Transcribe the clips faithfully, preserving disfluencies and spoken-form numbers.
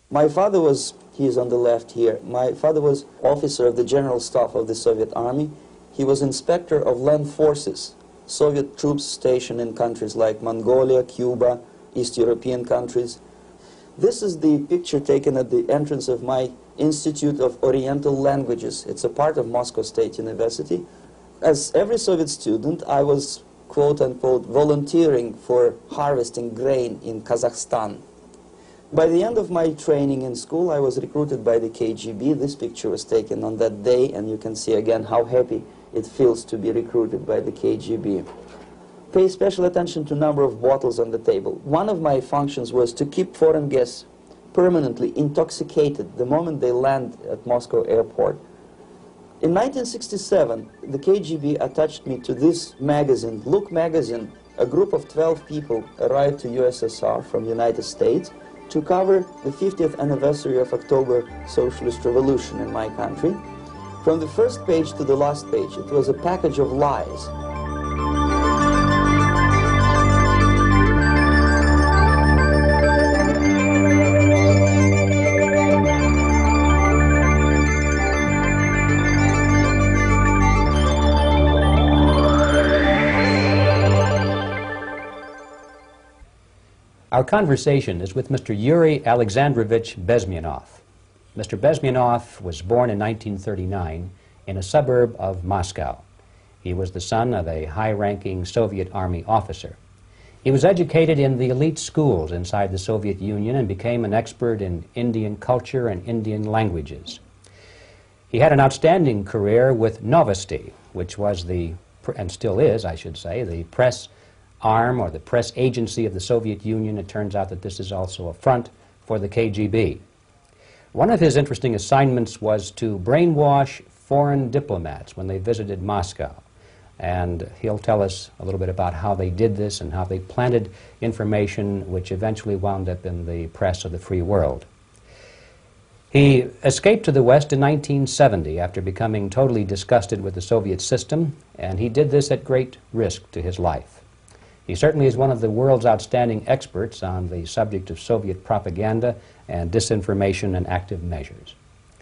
My father was, he is on the left here, my father was officer of the General Staff of the Soviet Army. He was inspector of land forces, Soviet troops stationed in countries like Mongolia, Cuba, East European countries. This is the picture taken at the entrance of my Institute of Oriental Languages. It's a part of Moscow State University. As every Soviet student, I was, quote-unquote, volunteering for harvesting grain in Kazakhstan. By the end of my training in school, I was recruited by the K G B. This picture was taken on that day, and you can see again how happy it feels to be recruited by the K G B. Pay special attention to number of bottles on the table. One of my functions was to keep foreign guests permanently intoxicated the moment they land at Moscow airport. In nineteen sixty-seven, the K G B attached me to this magazine, Look magazine. A group of twelve people arrived to U S S R from the United States to cover the fiftieth anniversary of October Socialist Revolution in my country. From the first page to the last page, it was a package of lies. Our conversation is with Mister Yuri Alexandrovich Bezmenov. Mister Bezmenov was born in nineteen thirty-nine in a suburb of Moscow. He was the son of a high-ranking Soviet Army officer. He was educated in the elite schools inside the Soviet Union and became an expert in Indian culture and Indian languages. He had an outstanding career with Novosti, which was the, and still is, I should say, the press arm or the press agency of the Soviet Union. It turns out that this is also a front for the K G B. One of his interesting assignments was to brainwash foreign diplomats when they visited Moscow. And he'll tell us a little bit about how they did this and how they planted information which eventually wound up in the press of the free world. He escaped to the West in nineteen seventy after becoming totally disgusted with the Soviet system, and he did this at great risk to his life. He certainly is one of the world's outstanding experts on the subject of Soviet propaganda and disinformation and active measures.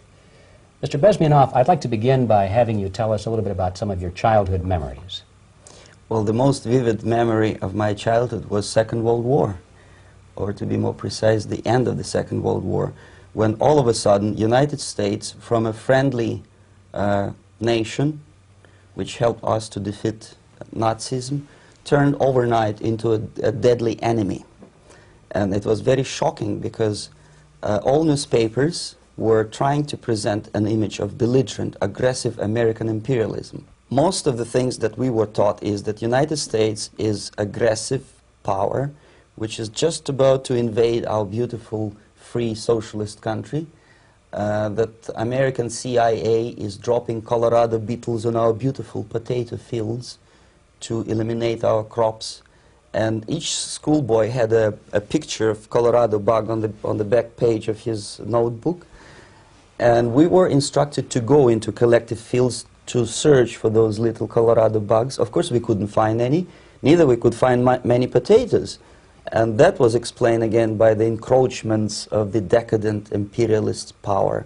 Mister Bezmenov, I'd like to begin by having you tell us a little bit about some of your childhood memories. Well, the most vivid memory of my childhood was Second World War, or to be more precise, the end of the Second World War, when all of a sudden United States, from a friendly uh, nation, which helped us to defeat Nazism, turned overnight into a, a deadly enemy. And it was very shocking because uh, all newspapers were trying to present an image of belligerent, aggressive American imperialism. Most of the things that we were taught is that United States is aggressive power, which is just about to invade our beautiful, free, socialist country, uh, that American C I A is dropping Colorado beetles on our beautiful potato fields to eliminate our crops, and each schoolboy had a, a picture of Colorado bug on the, on the back page of his notebook, and we were instructed to go into collective fields to search for those little Colorado bugs. Of course we couldn't find any, neither we could find many potatoes, and that was explained again by the encroachments of the decadent imperialist power.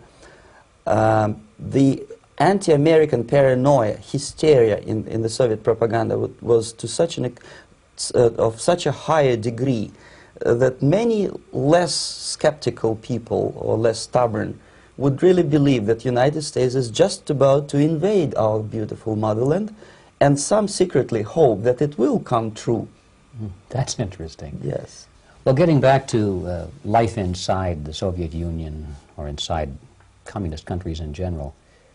Um, the anti-American paranoia, hysteria in, in the Soviet propaganda was to such an, uh, of such a higher degree uh, that many less skeptical people or less stubborn would really believe that the United States is just about to invade our beautiful motherland, and some secretly hope that it will come true. That's interesting. Yes. Well, getting back to uh, life inside the Soviet Union or inside communist countries in general,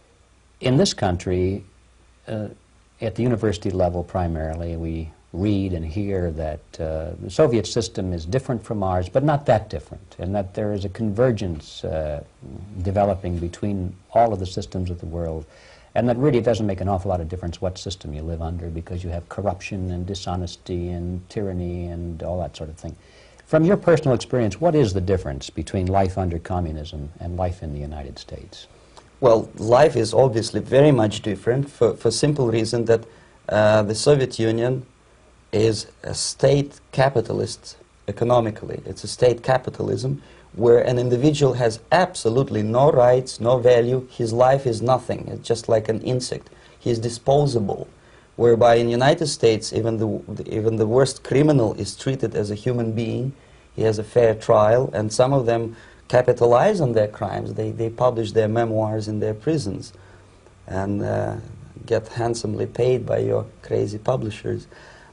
in this country, uh, at the university level primarily, we read and hear that uh, the Soviet system is different from ours, but not that different, and that there is a convergence uh, developing between all of the systems of the world, and that really doesn't make an awful lot of difference what system you live under, because you have corruption and dishonesty and tyranny and all that sort of thing. From your personal experience, what is the difference between life under communism and life in the United States? Well, life is obviously very much different for, for simple reason that uh, the Soviet Union is a state capitalist economically. It's a state capitalism where an individual has absolutely no rights, no value. His life is nothing. It's just like an insect. He is disposable. Whereby in the United States, even the, even the worst criminal is treated as a human being. He has a fair trial, and some of them capitalize on their crimes. They, they publish their memoirs in their prisons and uh, get handsomely paid by your crazy publishers.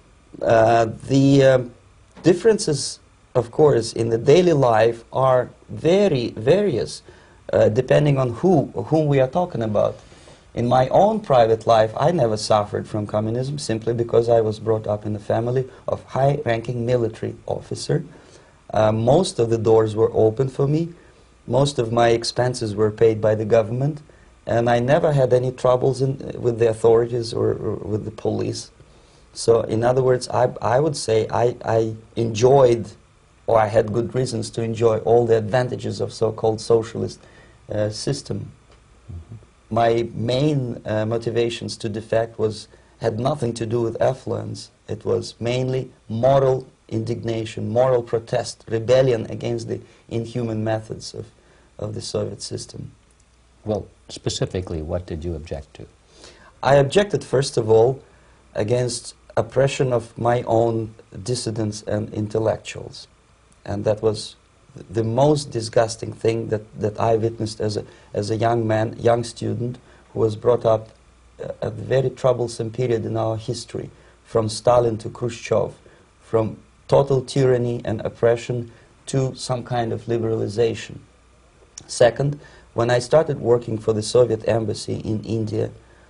Uh, the uh, differences, of course, in the daily life are very various, uh, depending on who, whom we are talking about. In my own private life, I never suffered from communism simply because I was brought up in a family of high-ranking military officer. Uh, most of the doors were open for me. Most of my expenses were paid by the government, and I never had any troubles in, with the authorities or, or with the police. So, in other words, I, I would say I, I enjoyed, or I had good reasons to enjoy all the advantages of so-called socialist uh, system. Mm-hmm. My main uh, motivations to defect was, had nothing to do with affluence. It was mainly moral indignation, moral protest, rebellion against the inhuman methods of, of the Soviet system. Well, specifically, what did you object to? I objected, first of all, against oppression of my own dissidents and intellectuals. And that was the most disgusting thing that, that I witnessed as a, as a young man, young student, who was brought up at a very troublesome period in our history, from Stalin to Khrushchev, from total tyranny and oppression to some kind of liberalization. Second, when I started working for the Soviet embassy in India,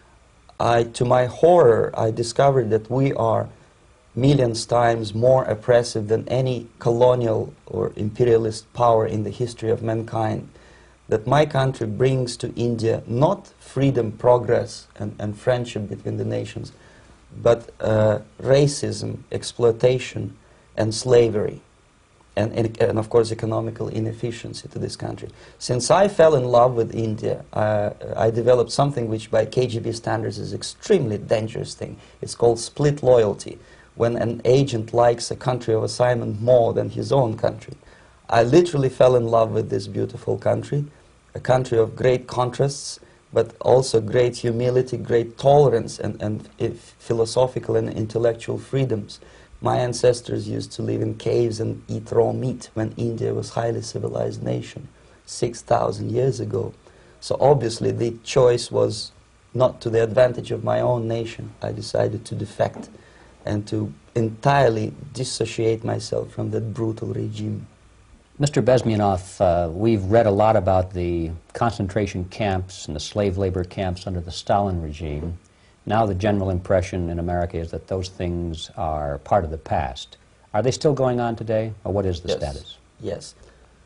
I, to my horror, I discovered that we are millions times more oppressive than any colonial or imperialist power in the history of mankind. That my country brings to India not freedom, progress, and, and friendship between the nations, but uh, racism, exploitation, and slavery, and, and, and of course economical inefficiency to this country. Since I fell in love with India, uh, I developed something which by K G B standards is extremely dangerous thing. It's called split loyalty, when an agent likes a country of assignment more than his own country. I literally fell in love with this beautiful country, a country of great contrasts, but also great humility, great tolerance, and, and if philosophical and intellectual freedoms. My ancestors used to live in caves and eat raw meat when India was a highly civilized nation, six thousand years ago. So obviously the choice was not to the advantage of my own nation. I decided to defect and to entirely dissociate myself from that brutal regime. Mister Bezmenov, uh, we've read a lot about the concentration camps and the slave labor camps under the Stalin regime. Now the general impression in America is that those things are part of the past. Are they still going on today, or what is the yes. status? Yes.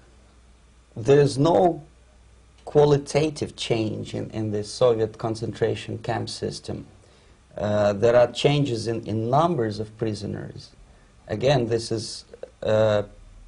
There is no qualitative change in, in the Soviet concentration camp system. Uh, there are changes in, in numbers of prisoners. Again, this is uh,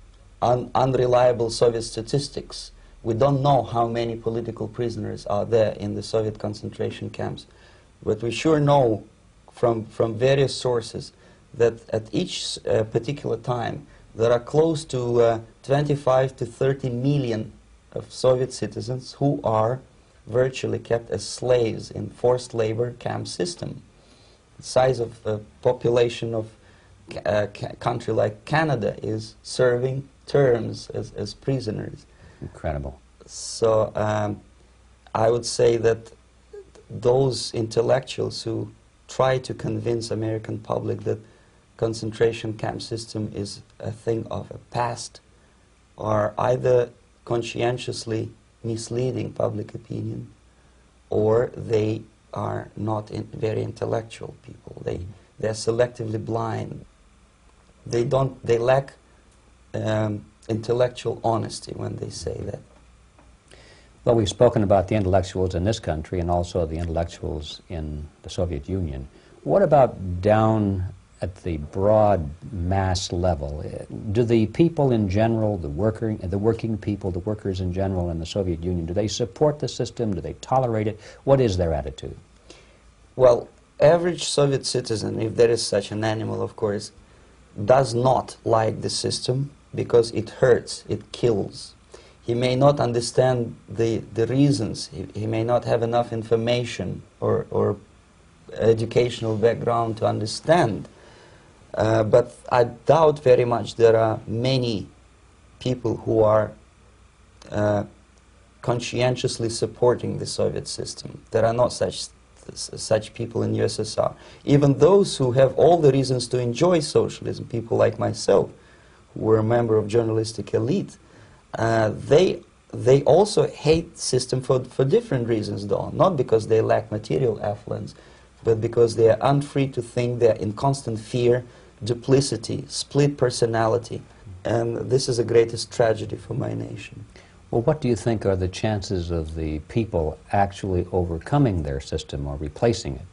un unreliable Soviet statistics. We don't know how many political prisoners are there in the Soviet concentration camps. But we sure know from, from various sources that at each uh, particular time there are close to uh, twenty-five to thirty million of Soviet citizens who are virtually kept as slaves in forced labor camp system. The size of the population of a uh, country like Canada is serving terms as, as prisoners. Incredible. So um, I would say that those intellectuals who try to convince American public that concentration camp system is a thing of a past are either conscientiously misleading public opinion, or they are not in very intellectual people. They they're selectively blind. They don't. They lack um, intellectual honesty when they say that. Well, we've spoken about the intellectuals in this country and also the intellectuals in the Soviet Union. What about down at the broad mass level? Do the people in general, the worker, the working people, the workers in general in the Soviet Union, do they support the system? Do they tolerate it? What is their attitude? Well, average Soviet citizen, if there is such an animal, of course, does not like the system because it hurts, it kills. He may not understand the, the reasons, he, he may not have enough information or, or educational background to understand. Uh, but I doubt very much there are many people who are uh, conscientiously supporting the Soviet system. There are not such, such people in U S S R. Even those who have all the reasons to enjoy socialism, people like myself, who were a member of journalistic elite, uh, they, they also hate the system for, for different reasons, though. Not because they lack material affluence, but because they are unfree to think, they are in constant fear, duplicity, split personality. And this is the greatest tragedy for my nation. Well, what do you think are the chances of the people actually overcoming their system or replacing it?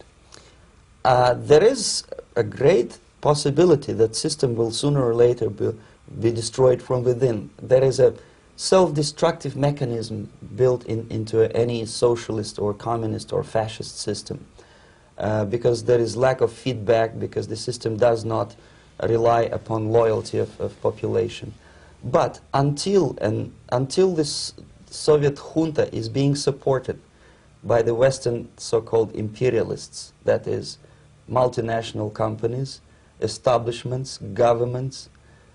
Uh, there is a great possibility that system will sooner or later be, be destroyed from within. There is a self-destructive mechanism built in, into any socialist or communist or fascist system. Uh, because there is lack of feedback, because the system does not rely upon loyalty of, of population. But until, and, until this Soviet junta is being supported by the Western so-called imperialists, that is, multinational companies, establishments, governments,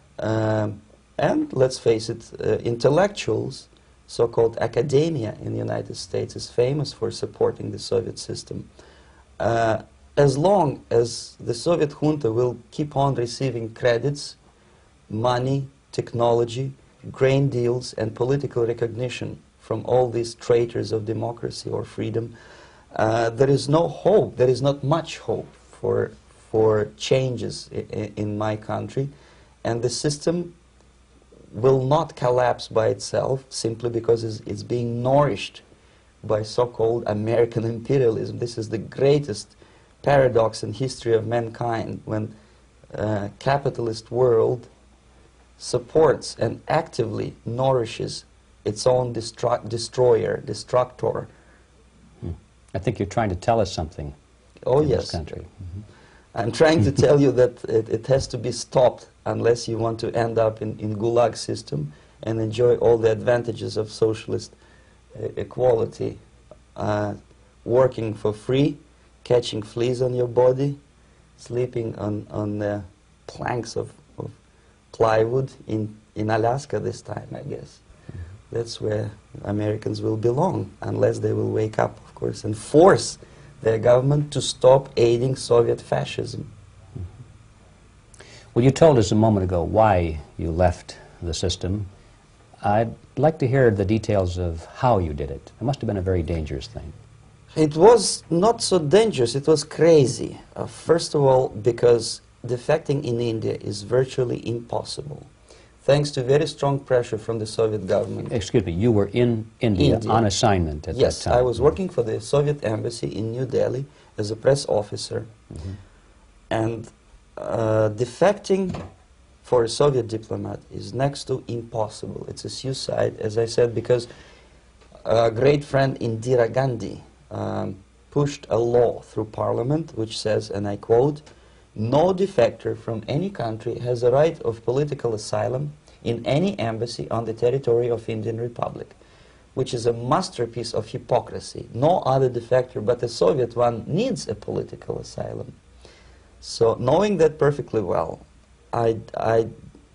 um, and, let's face it, uh, intellectuals, so-called academia in the United States is famous for supporting the Soviet system. Uh, as long as the Soviet junta will keep on receiving credits, money, technology, grain deals, and political recognition from all these traitors of democracy or freedom, uh, there is no hope, there is not much hope for, for changes I in my country, and the system will not collapse by itself simply because it's, it's being nourished by so-called American imperialism. This is the greatest paradox in history of mankind, when uh, capitalist world supports and actively nourishes its own destru destroyer, destructor. Hmm. I think you're trying to tell us something. Oh, in yes. This country. Mm-hmm. I'm trying to tell you that it, it has to be stopped unless you want to end up in, in Gulag system and enjoy all the advantages of socialist uh, equality. Uh, working for free, catching fleas on your body, sleeping on, on the planks of, of plywood in, in Alaska this time, I guess. Mm-hmm. That's where Americans will belong, unless they will wake up, of course, and force their government to stop aiding Soviet fascism. Mm-hmm. Well, you told us a moment ago why you left the system. I'd like to hear the details of how you did it. It must have been a very dangerous thing. It was not so dangerous, it was crazy. Uh, first of all, because defecting in India is virtually impossible, thanks to very strong pressure from the Soviet government. Excuse me, you were in India, India. on assignment at yes, that time? Yes, I was working for the Soviet embassy in New Delhi as a press officer. Mm-hmm. And uh, defecting for a Soviet diplomat is next to impossible. It's a suicide, as I said, because a great friend Indira Gandhi um, pushed a law through parliament which says, and I quote, "No defector from any country has a right of political asylum in any embassy on the territory of Indian Republic," which is a masterpiece of hypocrisy. No other defector but the Soviet one needs a political asylum. So knowing that perfectly well, I, I,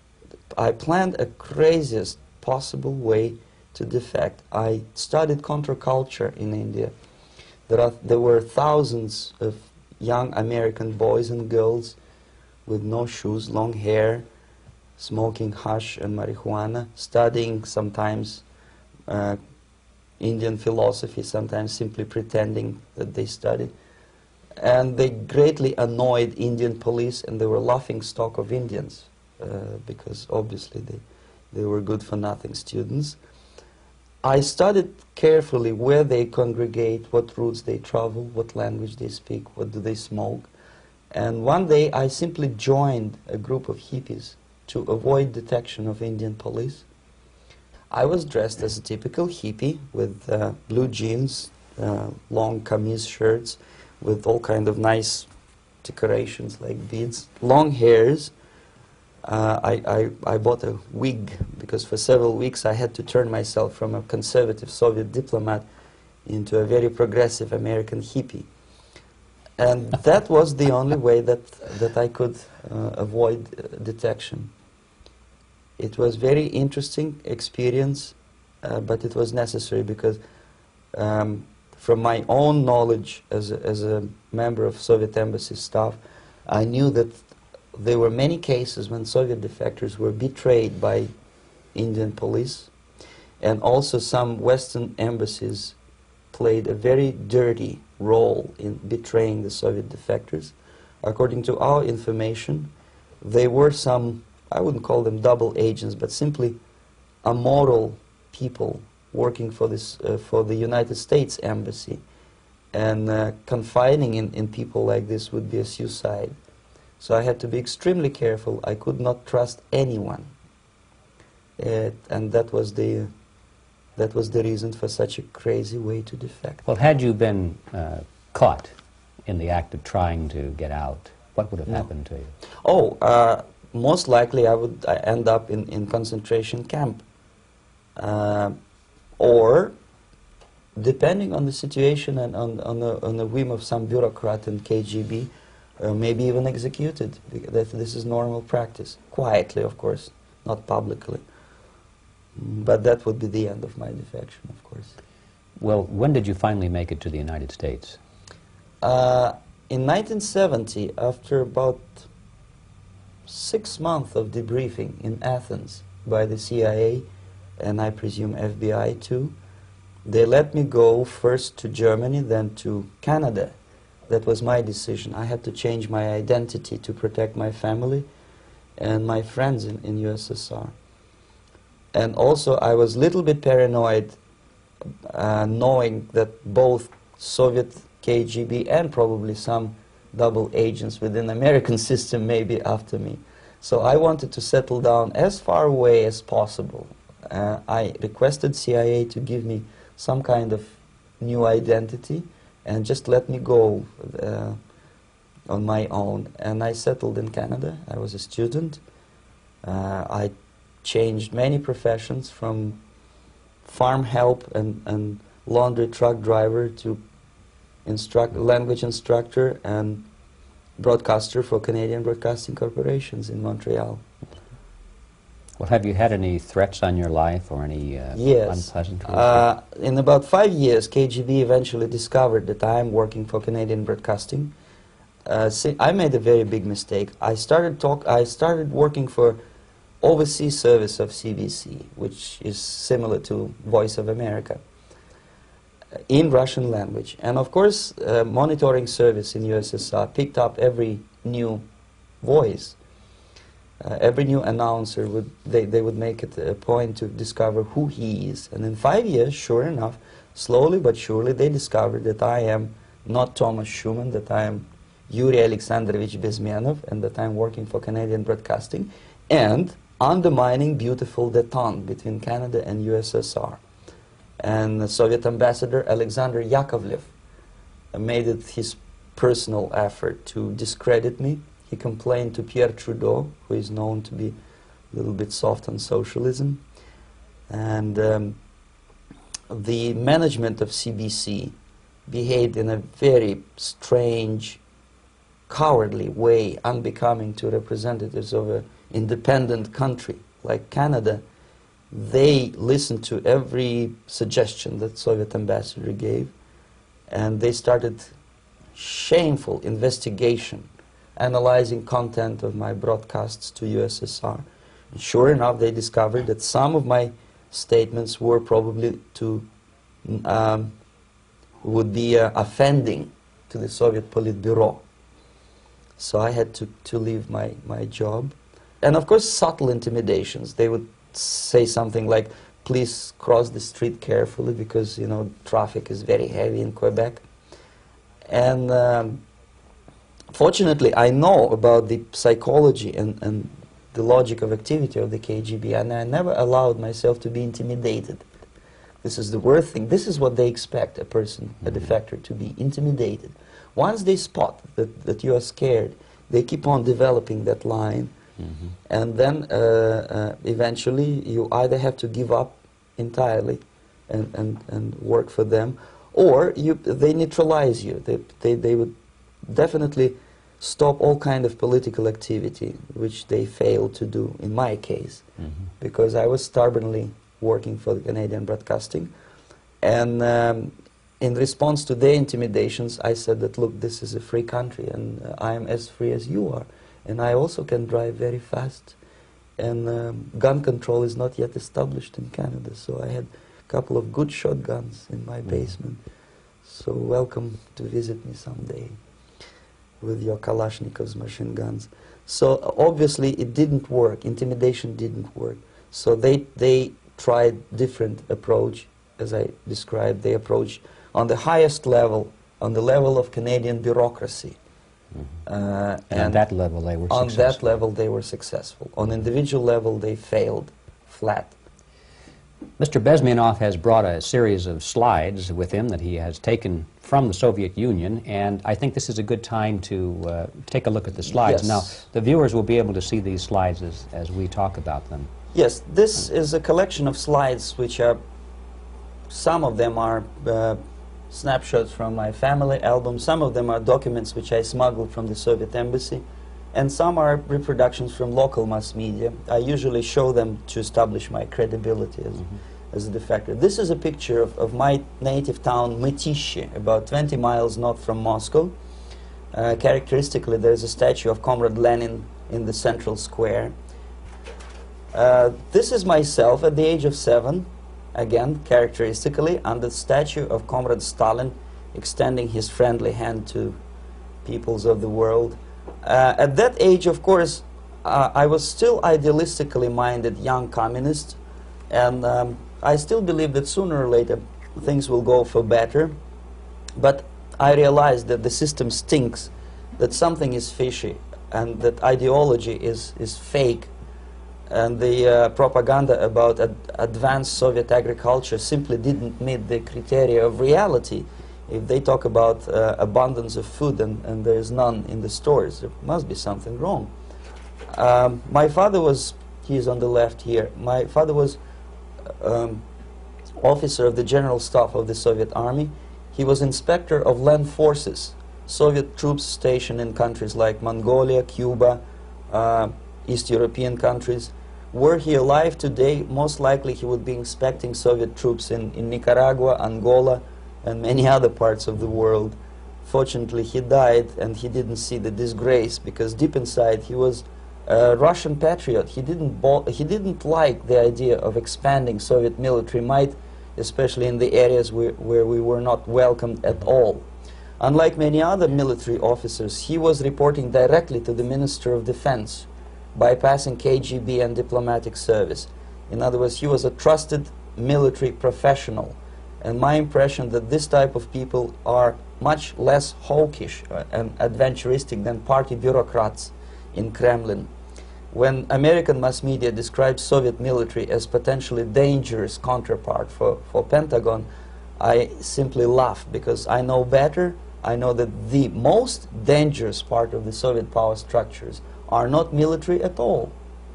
I planned a craziest possible way to defect. I studied counterculture in India. There, are, there were thousands of young American boys and girls with no shoes, long hair, smoking hash and marijuana, studying sometimes uh, Indian philosophy, sometimes simply pretending that they studied. And they greatly annoyed Indian police, and they were laughing stock of Indians, uh, because obviously they, they were good-for-nothing students. I studied carefully where they congregate, what routes they travel, what language they speak, what do they smoke. And one day I simply joined a group of hippies to avoid detection of Indian police. I was dressed as a typical hippie with uh, blue jeans, uh, long camise shirts, with all kind of nice decorations like beads, long hairs, uh, I, I, I bought a wig because for several weeks I had to turn myself from a conservative Soviet diplomat into a very progressive American hippie. And that was the only way that, that I could uh, avoid uh, detection. It was very interesting experience, uh, but it was necessary because um, from my own knowledge as a, as a member of Soviet embassy staff, I knew that there were many cases when Soviet defectors were betrayed by Indian police, and also some Western embassies played a very dirty role in betraying the Soviet defectors. According to our information, they were some, I wouldn't call them double agents, but simply immoral people working for, this, uh, for the United States Embassy. And uh, confiding in, in people like this would be a suicide. So I had to be extremely careful. I could not trust anyone. Uh, and that was the That was the reason for such a crazy way to defect. Well, had you been uh, caught in the act of trying to get out, what would have No. happened to you? Oh, uh, most likely I would uh, end up in, in concentration camp. Uh, or, depending on the situation and on, on, the, on the whim of some bureaucrat in K G B, uh, maybe even executed. Because this is normal practice. Quietly, of course, not publicly. But that would be the end of my defection, of course. Well, when did you finally make it to the United States? Uh, in nineteen seventy, after about six months of debriefing in Athens by the C I A, and I presume F B I too, they let me go first to Germany, then to Canada. That was my decision. I had to change my identity to protect my family and my friends in, in U S S R. And also, I was a little bit paranoid, uh, knowing that both Soviet K G B and probably some double agents within the American system may be after me. So I wanted to settle down as far away as possible. Uh, I requested C I A to give me some kind of new identity and just let me go uh, on my own. And I settled in Canada. I was a student. Uh, I changed many professions, from farm help and, and laundry truck driver to instruct, language instructor and broadcaster for Canadian Broadcasting Corporations in Montreal. Well, have you had any threats on your life or any uh, Yes. unpleasant Uh, in about five years, K G B eventually discovered that I am working for Canadian Broadcasting. Uh, see, I made a very big mistake. I started talk. I started working for overseas service of C B C, which is similar to Voice of America, uh, in Russian language. And of course, uh, monitoring service in U S S R picked up every new voice. Uh, every new announcer, would they, they would make it a point to discover who he is. And in five years, sure enough, slowly but surely, they discovered that I am not Thomas Schumann, that I am Yuri Alexandrovich Bezmenov, and that I am working for Canadian Broadcasting, and undermining beautiful détente between Canada and U S S R. And the Soviet ambassador Alexander Yakovlev uh, made it his personal effort to discredit me. He complained to Pierre Trudeau, who is known to be a little bit soft on socialism. And um, the management of C B C behaved in a very strange, cowardly way, unbecoming to representatives of an independent country like Canada. They listened to every suggestion that Soviet ambassador gave, and they started shameful investigation, analyzing content of my broadcasts to U S S R. And sure enough, they discovered that some of my statements were probably to um, would be uh, offending to the Soviet Politburo. So I had to, to leave my, my job. And of course, subtle intimidations. They would say something like, please cross the street carefully because, you know, traffic is very heavy in Quebec. And um, fortunately, I know about the psychology and, and the logic of activity of the K G B, and I never allowed myself to be intimidated. This is the worst thing. This is what they expect a person, a defector, to be intimidated. Once they spot that, that you are scared, they keep on developing that line, Mm-hmm. And then uh, uh, eventually you either have to give up entirely and, and, and work for them, or you, they neutralize you. They, they, they would definitely stop all kind of political activity, which they failed to do in my case, mm-hmm. because I was stubbornly working for the Canadian Broadcasting. And um, in response to their intimidations, I said that, look, this is a free country, and uh, I am as free as you are. And I also can drive very fast. And um, gun control is not yet established in Canada, so I had a couple of good shotguns in my mm-hmm. basement. So welcome to visit me someday with your Kalashnikov's machine guns. So uh, obviously it didn't work. Intimidation didn't work. So they, they tried different approach, as I described. They approached on the highest level, on the level of Canadian bureaucracy. Mm-hmm. uh, and, and on that level they were on successful. On that level they were successful. On individual level they failed flat. Mister Bezmenov has brought a series of slides with him that he has taken from the Soviet Union, and I think this is a good time to uh, take a look at the slides. Yes. Now, the viewers will be able to see these slides as, as we talk about them. Yes, this is a collection of slides which are, some of them are uh, snapshots from my family album, some of them are documents which I smuggled from the Soviet embassy, and some are reproductions from local mass media. I usually show them to establish my credibility as, mm-hmm. as a defector. This is a picture of, of my native town, Mytishi, about twenty miles north from Moscow. Uh, characteristically, there is a statue of Comrade Lenin in the central square. Uh, this is myself at the age of seven, again, characteristically, under the statue of Comrade Stalin, extending his friendly hand to peoples of the world. Uh, at that age, of course, uh, I was still idealistically minded young communist, and um, I still believe that sooner or later things will go for better. But I realized that the system stinks, that something is fishy, and that ideology is, is fake, and the uh, propaganda about ad advanced Soviet agriculture simply didn't meet the criteria of reality. If they talk about uh, abundance of food and, and there is none in the stores, there must be something wrong. Um, my father was, he is on the left here, my father was um, officer of the General Staff of the Soviet Army. He was inspector of land forces, Soviet troops stationed in countries like Mongolia, Cuba, uh, East European countries. Were he alive today, most likely he would be inspecting Soviet troops in, in Nicaragua, Angola, and many other parts of the world. Fortunately, he died, and he didn't see the disgrace, because deep inside he was a Russian patriot. He didn't, he didn't like the idea of expanding Soviet military might, especially in the areas where, where we were not welcomed at all. Unlike many other military officers, he was reporting directly to the Minister of Defense, bypassing K G B and diplomatic service. In other words, he was a trusted military professional. And my impression that this type of people are much less hawkish uh, and adventuristic than party bureaucrats in Kremlin. When American mass media describes Soviet military as potentially dangerous counterpart for, for Pentagon, I simply laugh, because I know better. I know that the most dangerous part of the Soviet power structures are not military at all.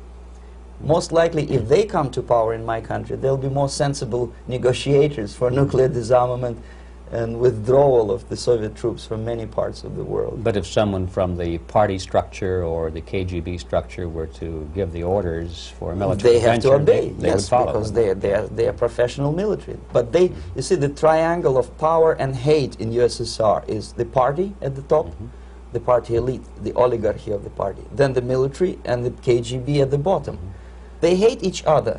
Most likely, if they come to power in my country, they'll be more sensible negotiators for nuclear disarmament and withdrawal of the Soviet troops from many parts of the world. But if someone from the party structure or the K G B structure were to give the orders for a military they have to obey, they, they yes, would follow, because they, they, are, they are professional military. But they, mm-hmm. you see, the triangle of power and hate in U S S R is the party at the top, mm-hmm. the party elite, the oligarchy of the party, then the military, and the K G B at the bottom. Mm-hmm. They hate each other.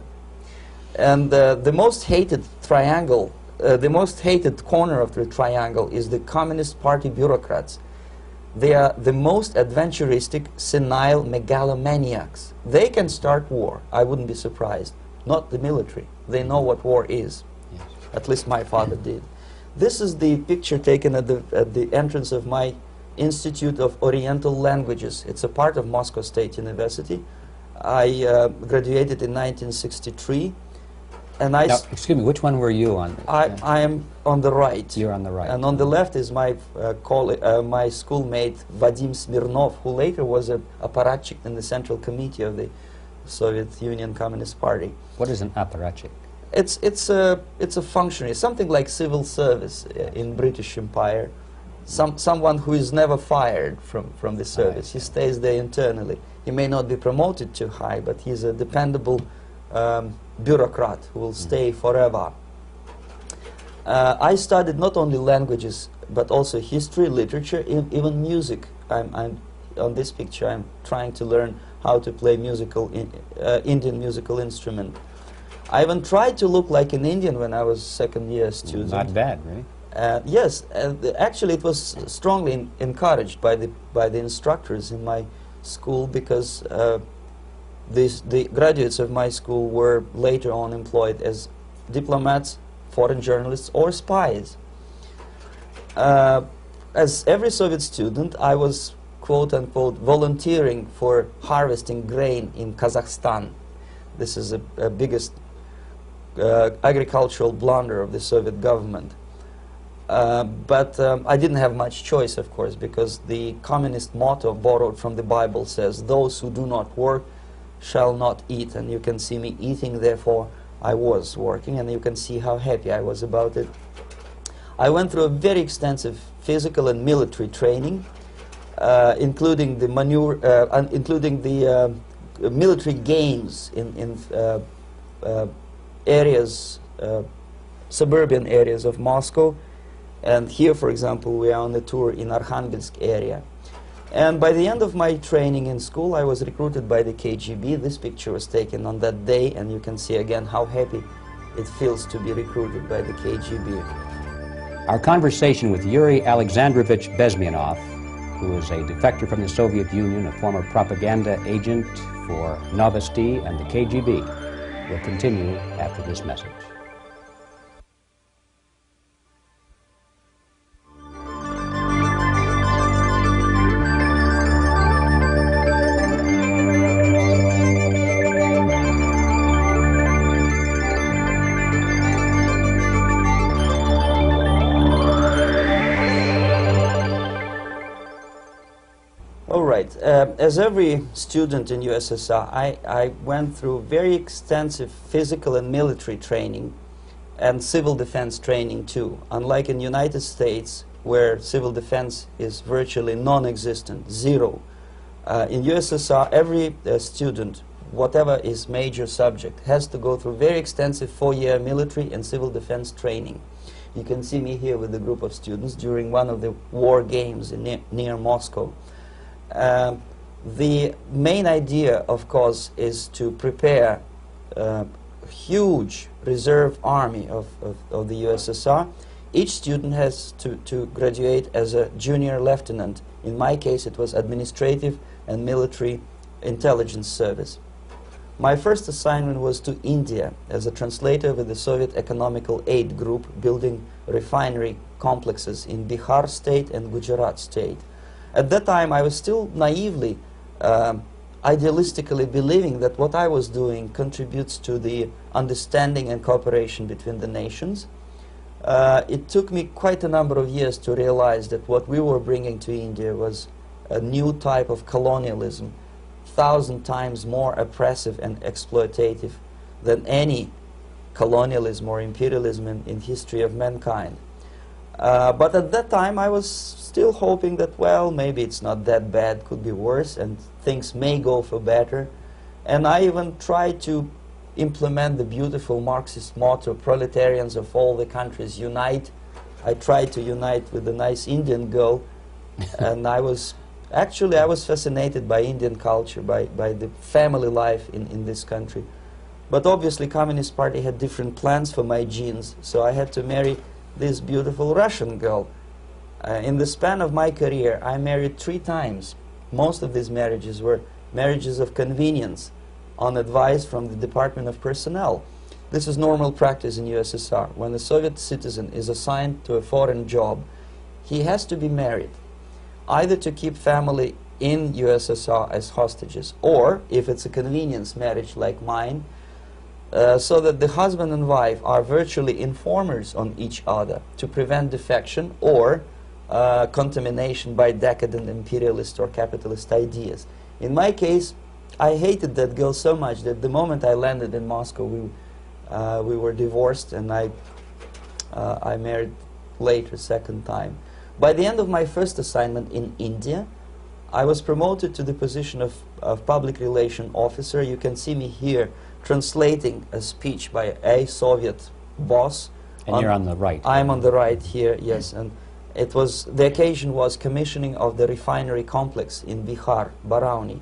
And uh, the most hated triangle, uh, the most hated corner of the triangle is the Communist Party bureaucrats. They are the most adventuristic, senile megalomaniacs. They can start war, I wouldn't be surprised. Not the military. They know what war is. Yes. At least my father did. This is the picture taken at the, at the entrance of my Institute of Oriental Languages. It's a part of Moscow State University. I uh, graduated in nineteen sixty-three. And I Now, s excuse me, which one were you on? I, I am on the right. You're on the right. And on the left is my uh, coll uh, my schoolmate Vadim Smirnov, who later was a apparatchik in the Central Committee of the Soviet Union Communist Party. What is an apparatchik? It's it's a it's a functionary, something like civil service uh, in British Empire. Some someone who is never fired from from the service. He stays there internally. He may not be promoted too high, but he's a dependable um, bureaucrat who will stay forever. Uh, I studied not only languages, but also history, literature, e even music. I'm, I'm, on this picture, I'm trying to learn how to play musical in, uh, Indian musical instrument. I even tried to look like an Indian when I was second year student. Not bad, really. Uh, yes, uh, the, actually it was strongly in, encouraged by the, by the instructors in my school, because uh, This, the graduates of my school were later on employed as diplomats, foreign journalists, or spies. Uh, as every Soviet student, I was, quote-unquote, volunteering for harvesting grain in Kazakhstan. This is a, a biggest uh, agricultural blunder of the Soviet government. Uh, but um, I didn't have much choice, of course, because the communist motto borrowed from the Bible says, "Those who do not work shall not eat," and you can see me eating, therefore I was working, and you can see how happy I was about it. I went through a very extensive physical and military training, uh, including the maneuver, uh, uh, including the uh, military games in, in uh, uh, areas, uh, suburban areas of Moscow, and here, for example, we are on a tour in Arkhangelsk area. And by the end of my training in school, I was recruited by the K G B. This picture was taken on that day, and you can see again how happy it feels to be recruited by the K G B. Our conversation with Yuri Alexandrovich Bezmenov, who is a defector from the Soviet Union, a former propaganda agent for Novosti and the K G B, will continue after this message. Uh, as every student in U S S R, I, I went through very extensive physical and military training and civil defense training too. Unlike in the United States, where civil defense is virtually non-existent, zero. Uh, in U S S R, every uh, student, whatever his major subject, has to go through very extensive four-year military and civil defense training. You can see me here with a group of students during one of the war games in near, near Moscow. Uh, the main idea, of course, is to prepare uh, a huge reserve army of, of, of the U S S R. Each student has to, to graduate as a junior lieutenant. In my case, it was administrative and military intelligence service. My first assignment was to India as a translator with the Soviet Economical Aid Group, building refinery complexes in Bihar state and Gujarat state. At that time, I was still naively, uh, idealistically believing that what I was doing contributes to the understanding and cooperation between the nations. Uh, it took me quite a number of years to realize that what we were bringing to India was a new type of colonialism, thousand times more oppressive and exploitative than any colonialism or imperialism in, in history of mankind. Uh, but at that time, I was still hoping that, well, maybe it's not that bad, could be worse, and things may go for better. And I even tried to implement the beautiful Marxist motto, proletarians of all the countries unite. I tried to unite with a nice Indian girl, and I was, actually, I was fascinated by Indian culture, by, by the family life in, in this country. But obviously, Communist Party had different plans for my genes, so I had to marry this beautiful Russian girl. Uh, in the span of my career, I married three times. Most of these marriages were marriages of convenience, on advice from the Department of Personnel. This is normal practice in U S S R. When a Soviet citizen is assigned to a foreign job, he has to be married, either to keep family in U S S R as hostages, or, if it's a convenience marriage like mine, uh, so that the husband and wife are virtually informers on each other to prevent defection or uh, contamination by decadent imperialist or capitalist ideas. In my case, I hated that girl so much that the moment I landed in Moscow, we, uh, we were divorced, and I, uh, I married later, second time. By the end of my first assignment in India, I was promoted to the position of, of public relation officer. You can see me here translating a speech by a Soviet boss. And on, you're on the right. I'm on the right here, yes. And it was, the occasion was commissioning of the refinery complex in Bihar, Barauni.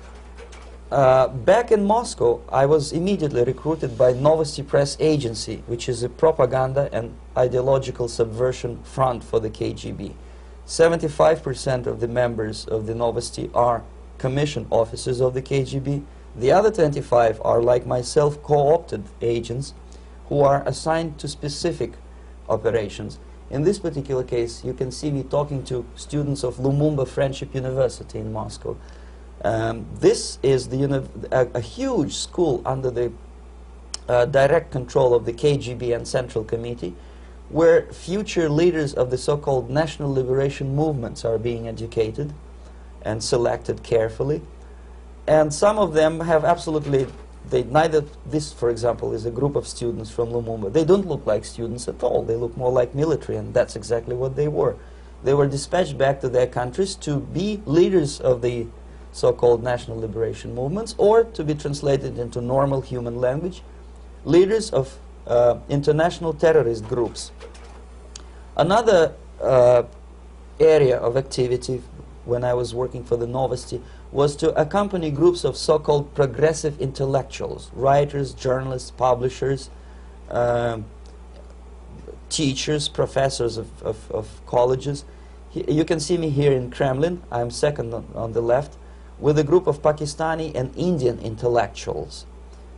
Uh, back in Moscow, I was immediately recruited by Novosti Press Agency, which is a propaganda and ideological subversion front for the K G B. seventy-five percent of the members of the Novosti are commissioned officers of the K G B. The other twenty-five are, like myself, co-opted agents who are assigned to specific operations. In this particular case, you can see me talking to students of Lumumba Friendship University in Moscow. Um, this is the uni a, a huge school under the uh, direct control of the K G B and Central Committee, where future leaders of the so-called national liberation movements are being educated and selected carefully. And some of them have absolutely, they neither, this for example is a group of students from Lumumba. They don't look like students at all. They look more like military, and that's exactly what they were. They were dispatched back to their countries to be leaders of the so-called national liberation movements, or to be translated into normal human language, leaders of uh, international terrorist groups. Another uh, area of activity when I was working for the Novosti was to accompany groups of so-called progressive intellectuals, writers, journalists, publishers, uh, teachers, professors of, of, of colleges. He, you can see me here in Kremlin. I'm second on, on the left, with a group of Pakistani and Indian intellectuals.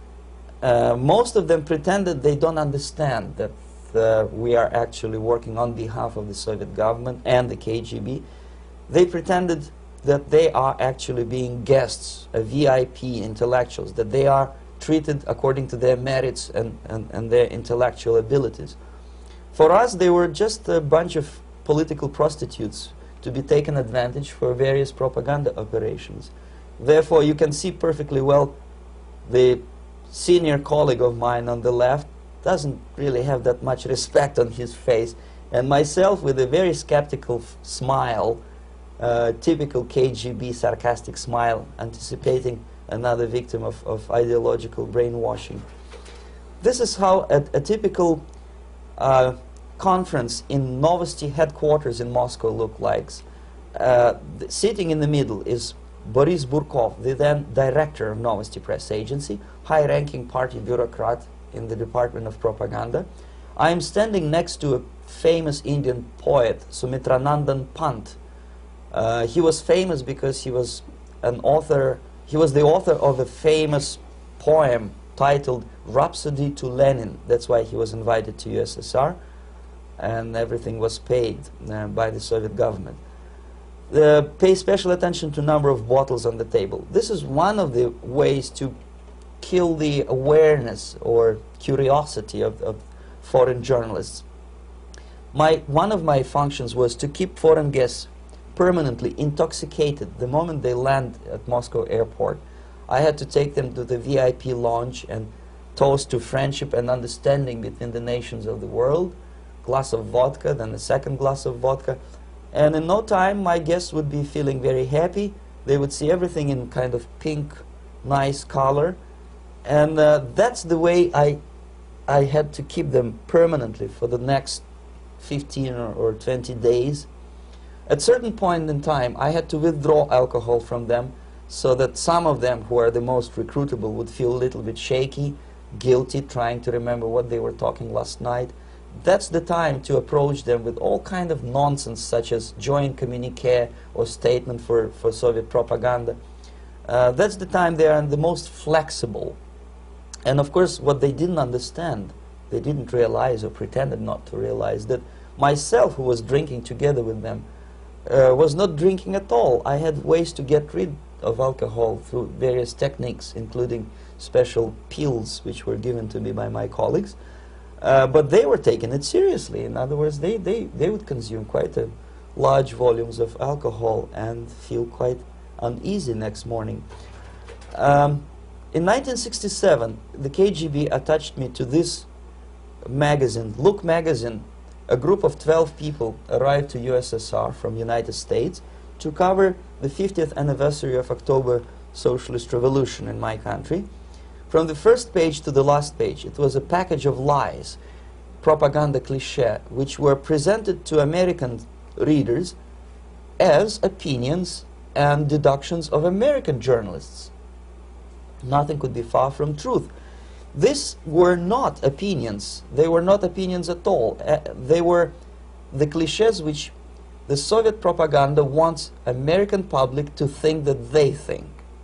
Uh, most of them pretended they don't understand that uh, we are actually working on behalf of the Soviet government and the K G B. They pretended that they are actually being guests, uh, V I P intellectuals, that they are treated according to their merits and, and, and their intellectual abilities. For us, they were just a bunch of political prostitutes to be taken advantage for various propaganda operations. Therefore, you can see perfectly well the senior colleague of mine on the left doesn't really have that much respect on his face, and myself with a very skeptical f smile, uh, typical K G B sarcastic smile, anticipating another victim of, of ideological brainwashing. This is how a, a typical uh, conference in Novosti headquarters in Moscow looked like. Uh, sitting in the middle is Boris Burkov, the then director of Novosti Press Agency, high-ranking party bureaucrat in the Department of Propaganda. I am standing next to a famous Indian poet, Sumitranandan Pant. Uh, he was famous because he was an author, he was the author of a famous poem titled Rhapsody to Lenin. That's why he was invited to U S S R, and everything was paid uh, by the Soviet government. Uh, pay special attention to number of bottles on the table. This is one of the ways to kill the awareness or curiosity of, of foreign journalists. My, one of my functions was to keep foreign guests permanently intoxicated the moment they land at Moscow airport. I had to take them to the V I P lounge and toast to friendship and understanding between the nations of the world. Glass of vodka, then a second glass of vodka. And in no time, my guests would be feeling very happy. They would see everything in kind of pink, nice color. And uh, that's the way I, I had to keep them permanently for the next fifteen or, or twenty days. At a certain point in time, I had to withdraw alcohol from them so that some of them, who are the most recruitable, would feel a little bit shaky, guilty, trying to remember what they were talking last night. That's the time to approach them with all kind of nonsense, such as joint communique or statement for, for Soviet propaganda. Uh, that's the time they are the most flexible. And of course, what they didn't understand, they didn't realize or pretended not to realize, that myself, who was drinking together with them, uh, was not drinking at all. I had ways to get rid of alcohol through various techniques, including special pills which were given to me by my colleagues. Uh, but they were taking it seriously. In other words, they, they, they would consume quite a large volumes of alcohol and feel quite uneasy next morning. Um, in nineteen sixty-seven, the K G B attached me to this magazine, Look magazine. A group of twelve people arrived to U S S R from United States to cover the fiftieth anniversary of October Socialist Revolution in my country. From the first page to the last page, it was a package of lies, propaganda cliché, which were presented to American readers as opinions and deductions of American journalists. Nothing could be far from truth. These were not opinions. They were not opinions at all. Uh, they were the clichés which the Soviet propaganda wants American public to think that they think.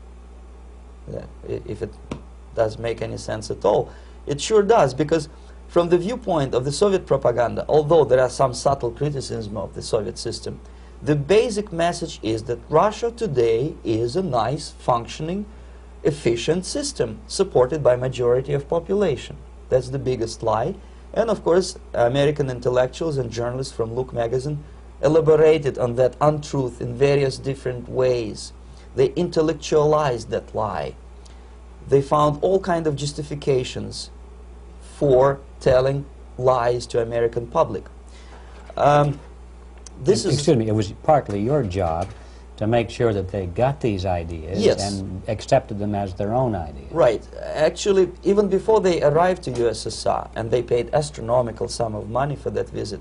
Yeah, if it does make any sense at all. It sure does, because from the viewpoint of the Soviet propaganda, although there are some subtle criticism of the Soviet system, the basic message is that Russia today is a nice, functioning, efficient system supported by majority of population. That's the biggest lie. And of course, American intellectuals and journalists from Look magazine elaborated on that untruth in various different ways. They intellectualized that lie. They found all kinds of justifications for telling lies to American public. Um, this is excuse me, it was partly your job to make sure that they got these ideas yes. and accepted them as their own ideas. Right. Actually, even before they arrived to U S S R, and they paid astronomical sum of money for that visit,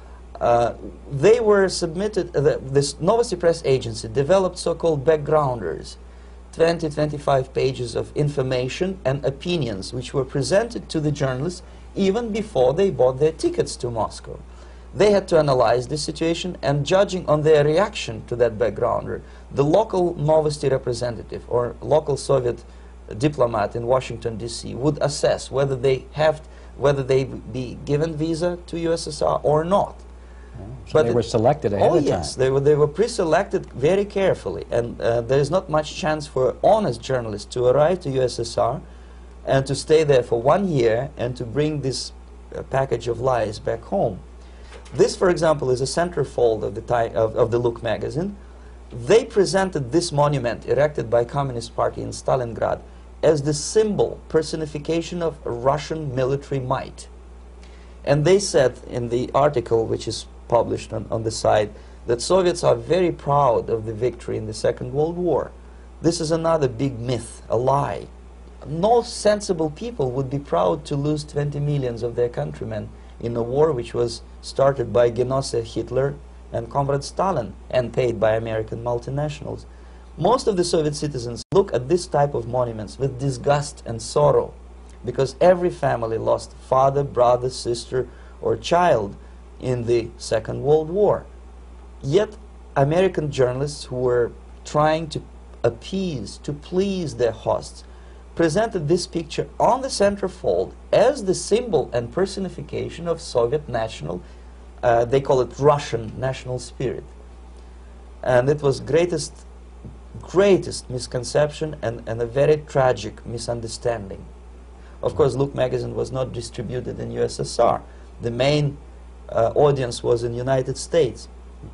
uh, they were submitted, uh, the, this Novosti Press agency developed so-called backgrounders, twenty to twenty-five pages of information and opinions which were presented to the journalists even before they bought their tickets to Moscow. They had to analyze the situation, and judging on their reaction to that backgrounder, the local Novosti representative or local Soviet diplomat in Washington D C would assess whether they have, whether they be given visa to U S S R or not. So but they it, were selected ahead oh of time. yes, they were, they were pre-selected very carefully, and uh, there is not much chance for honest journalists to arrive to U S S R and to stay there for one year and to bring this uh, package of lies back home. This, for example, is a centerfold of the, time, of, of the Look magazine. They presented this monument erected by Communist Party in Stalingrad as the symbol, personification of Russian military might. And they said in the article, which is published on, on the site, that Soviets are very proud of the victory in the Second World War. This is another big myth, a lie. No sensible people would be proud to lose twenty millions of their countrymen in a war which was started by Genoese Hitler and Comrade Stalin and paid by American multinationals. Most of the Soviet citizens look at this type of monuments with disgust and sorrow, because every family lost father, brother, sister, or child in the Second World War. Yet American journalists who were trying to appease, to please their hosts, presented this picture on the centerfold as the symbol and personification of Soviet national, uh, they call it Russian national spirit. And it was greatest, greatest misconception and, and a very tragic misunderstanding. Of course, Look magazine was not distributed in U S S R. The main uh, audience was in the United States.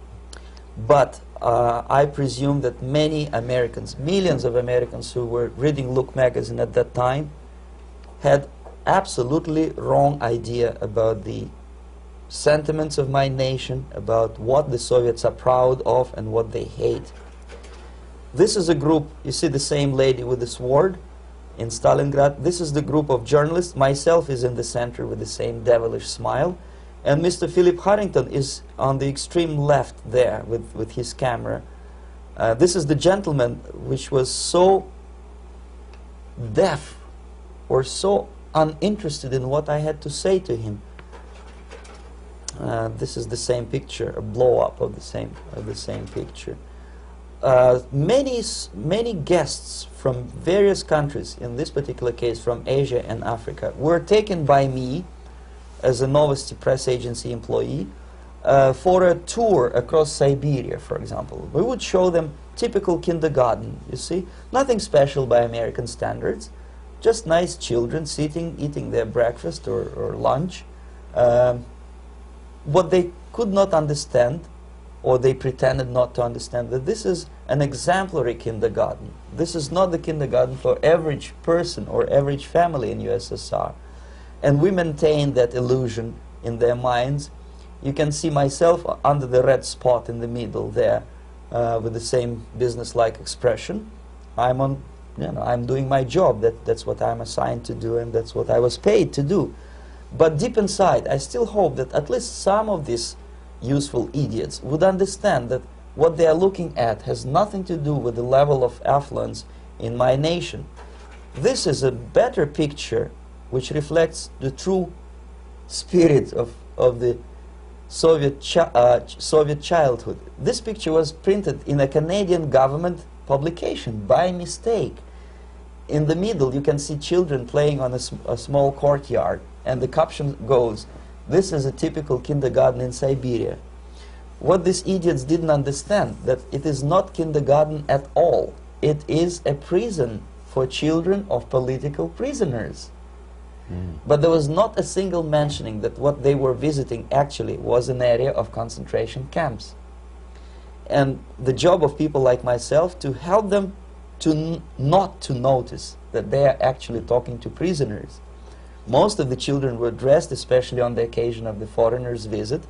But uh, I presume that many Americans, millions of Americans who were reading Look magazine at that time, had absolutely wrong idea about the sentiments of my nation, about what the Soviets are proud of and what they hate. This is a group, you see the same lady with the sword in Stalingrad. This is the group of journalists. Myself is in the center with the same devilish smile. And Mister Philip Harrington is on the extreme left there with, with his camera. Uh, this is the gentleman which was so deaf or so uninterested in what I had to say to him. Uh, this is the same picture, a blow-up of the same, of the same picture. Uh, many, many guests from various countries, in this particular case from Asia and Africa, were taken by me as a Novosti Press agency employee uh, for a tour across Siberia, for example. We would show them typical kindergarten, you see, nothing special by American standards, just nice children sitting, eating their breakfast or, or lunch. Um, what they could not understand, or they pretended not to understand, that this is an exemplary kindergarten. This is not the kindergarten for average person or average family in U S S R. And we maintain that illusion in their minds. You can see myself under the red spot in the middle there, uh, with the same business-like expression. I'm on, you know, I'm doing my job. That, that's what I'm assigned to do, and that's what I was paid to do. But deep inside, I still hope that at least some of these useful idiots would understand that what they are looking at has nothing to do with the level of affluence in my nation. This is a better picture which reflects the true spirit of, of the Soviet, chi uh, Soviet childhood. This picture was printed in a Canadian government publication by mistake. In the middle you can see children playing on a, sm a small courtyard, and the caption goes, "This is a typical kindergarten in Siberia." What these idiots didn't understand, that it is not kindergarten at all. It is a prison for children of political prisoners. Mm. But there was not a single mentioning that what they were visiting actually was an area of concentration camps. And the job of people like myself to help them to n not to notice that they are actually talking to prisoners. Most of the children were dressed, especially on the occasion of the foreigners' visit.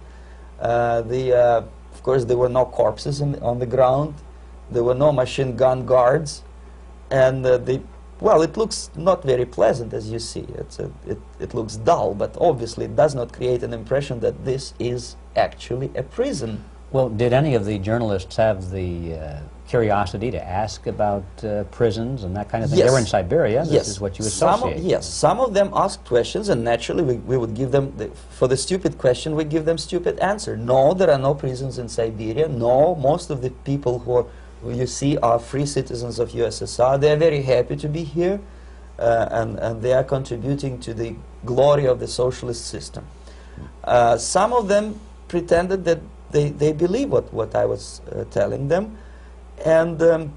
Uh, the, uh, of course, there were no corpses in, on the ground. There were no machine gun guards. And uh, the Well, it looks not very pleasant, as you see. It's a, it, it looks dull, but obviously it does not create an impression that this is actually a prison. Well, did any of the journalists have the uh, curiosity to ask about uh, prisons and that kind of thing? Yes. They were in Siberia. This yes. is what you some associate. of, yes, some of them asked questions, and naturally we, we would give them, the, for the stupid question, we give them stupid answer. No, there are no prisons in Siberia. No, most of the people who are who you see are free citizens of U S S R. They are very happy to be here, uh, and, and they are contributing to the glory of the socialist system. Uh, some of them pretended that they, they believe what, what I was uh, telling them, and um,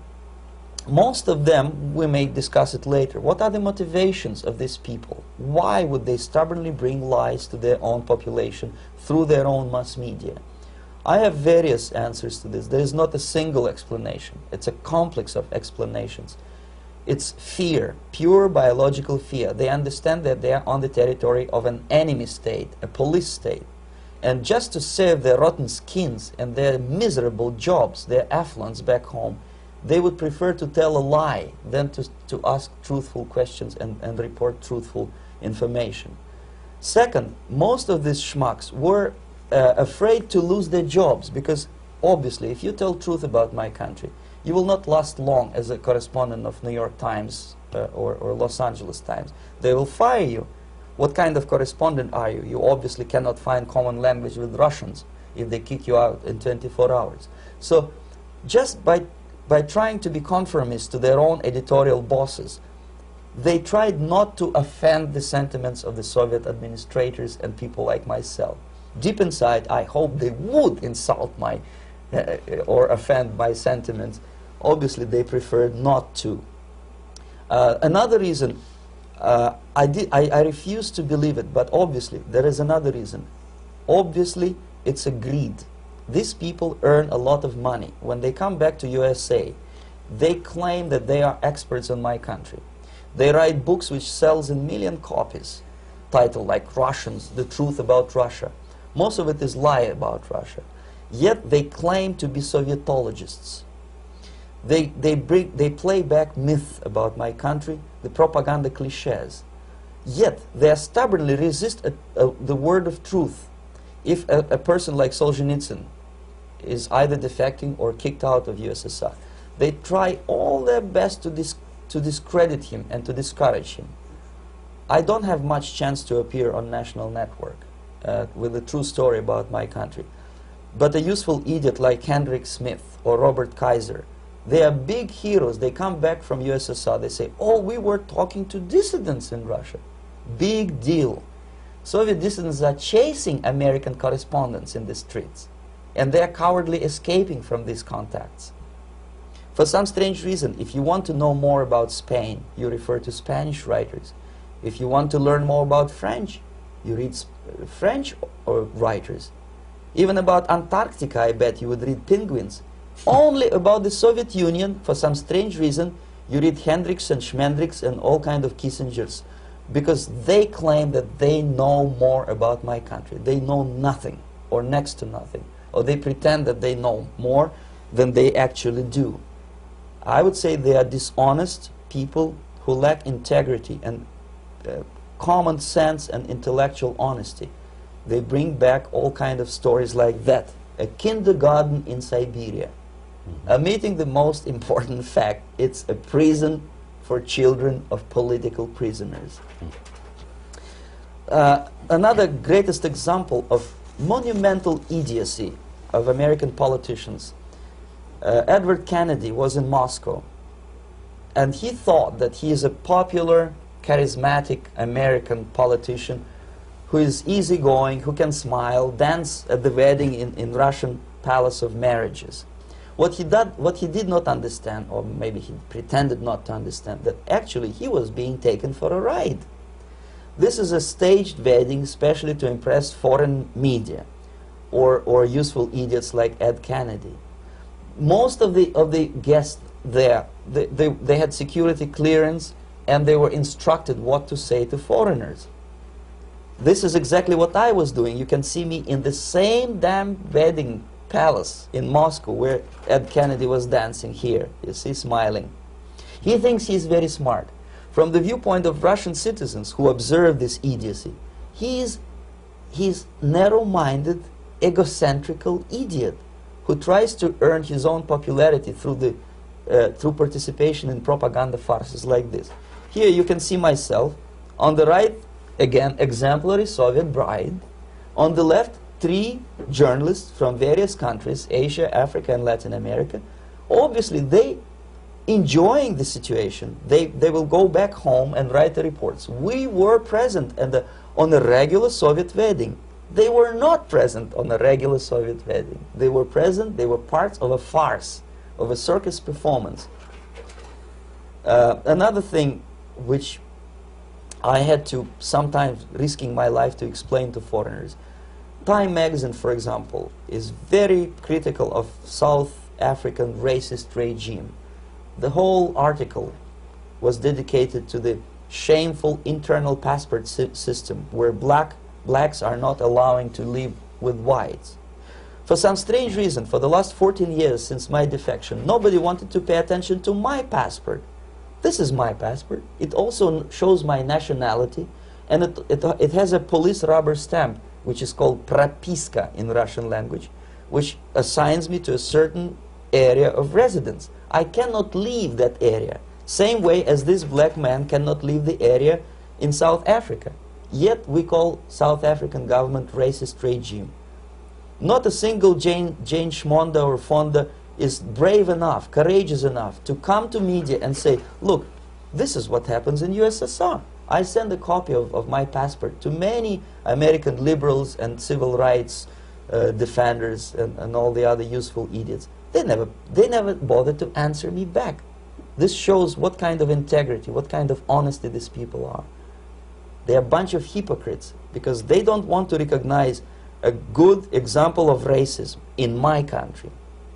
most of them, we may discuss it later, what are the motivations of these people? Why would they stubbornly bring lies to their own population through their own mass media? I have various answers to this. There is not a single explanation. It's a complex of explanations. It's fear, pure biological fear. They understand that they are on the territory of an enemy state, a police state. And just to save their rotten skins and their miserable jobs, their affluence back home, they would prefer to tell a lie than to, to ask truthful questions and, and report truthful information. Second, most of these schmucks were Uh, afraid to lose their jobs, because obviously if you tell truth about my country, you will not last long as a correspondent of New York Times uh, or, or Los Angeles Times. They will fire you. What kind of correspondent are you? You obviously cannot find common language with Russians if they kick you out in twenty-four hours. So just by, by trying to be conformist to their own editorial bosses, they tried not to offend the sentiments of the Soviet administrators and people like myself. Deep inside, I hope they would insult my uh, or offend my sentiments. Obviously, they preferred not to. Uh, another reason, uh, I, did, I, I refuse to believe it, but obviously, there is another reason. Obviously, it's a greed. These people earn a lot of money. When they come back to U S A, they claim that they are experts in my country. They write books which sells in million copies, titled like Russians, The Truth About Russia. Most of it is lie about Russia. Yet they claim to be Sovietologists. They, they, bring, they play back myth about my country, the propaganda cliches. Yet they stubbornly resist a, a, the word of truth. If a, a person like Solzhenitsyn is either defecting or kicked out of U S S R, they try all their best to, dis to discredit him and to discourage him. I don't have much chance to appear on national network Uh, with a true story about my country. But a useful idiot like Hendrik Smith or Robert Kaiser, they are big heroes. They come back from U S S R, they say, oh, we were talking to dissidents in Russia. Big deal. Soviet dissidents are chasing American correspondents in the streets, and they are cowardly escaping from these contacts. For some strange reason, if you want to know more about Spain, you refer to Spanish writers. If you want to learn more about French, you read sp French or writers. Even about Antarctica, I bet you would read penguins. Only about the Soviet Union, for some strange reason, you read Hendricks and Schmendricks and all kind of Kissingers, because they claim that they know more about my country. They know nothing, or next to nothing, or they pretend that they know more than they actually do. I would say they are dishonest people who lack integrity and uh, common sense and intellectual honesty. They bring back all kind of stories like that. A kindergarten in Siberia. Mm-hmm. Omitting the most important fact, it's a prison for children of political prisoners. Mm-hmm. uh, another greatest example of monumental idiocy of American politicians. Uh, Edward Kennedy was in Moscow, and he thought that he is a popular, charismatic American politician who is easygoing, who can smile, dance at the wedding in, in Russian Palace of Marriages. What he, did, what he did not understand, or maybe he pretended not to understand, that actually he was being taken for a ride. This is a staged wedding especially to impress foreign media or, or useful idiots like Ed Kennedy. Most of the, of the guests there, they, they, they had security clearance and they were instructed what to say to foreigners. This is exactly what I was doing. You can see me in the same damn wedding palace in Moscow where Ed Kennedy was dancing here. You see, smiling. He thinks he's very smart. From the viewpoint of Russian citizens who observe this idiocy, he's, he's narrow-minded, egocentrical idiot who tries to earn his own popularity through, the, uh, through participation in propaganda farces like this. Here you can see myself. On the right, again, exemplary Soviet bride. On the left, three journalists from various countries, Asia, Africa, and Latin America. Obviously, they enjoying the situation. They, they will go back home and write the reports. We were present at the, on a regular Soviet wedding. They were not present on a regular Soviet wedding. They were present, they were parts of a farce, of a circus performance. Uh, another thing which I had to, sometimes risking my life to explain to foreigners. Time magazine, for example, is very critical of South African racist regime. The whole article was dedicated to the shameful internal passport si system where black, blacks are not allowing to live with whites. For some strange reason, for the last fourteen years since my defection, nobody wanted to pay attention to my passport. This is my passport. It also shows my nationality, and it, it, it has a police rubber stamp, which is called propiska in Russian language, which assigns me to a certain area of residence. I cannot leave that area, same way as this black man cannot leave the area in South Africa. Yet we call South African government racist regime. Not a single Jane, Jane Schmonda or Fonda is brave enough, courageous enough to come to media and say, look, this is what happens in U S S R. I send a copy of, of my passport to many American liberals and civil rights uh, defenders and, and all the other useful idiots. They never, they never bothered to answer me back. This shows what kind of integrity, what kind of honesty these people are. They're a bunch of hypocrites because they don't want to recognize a good example of racism in my country.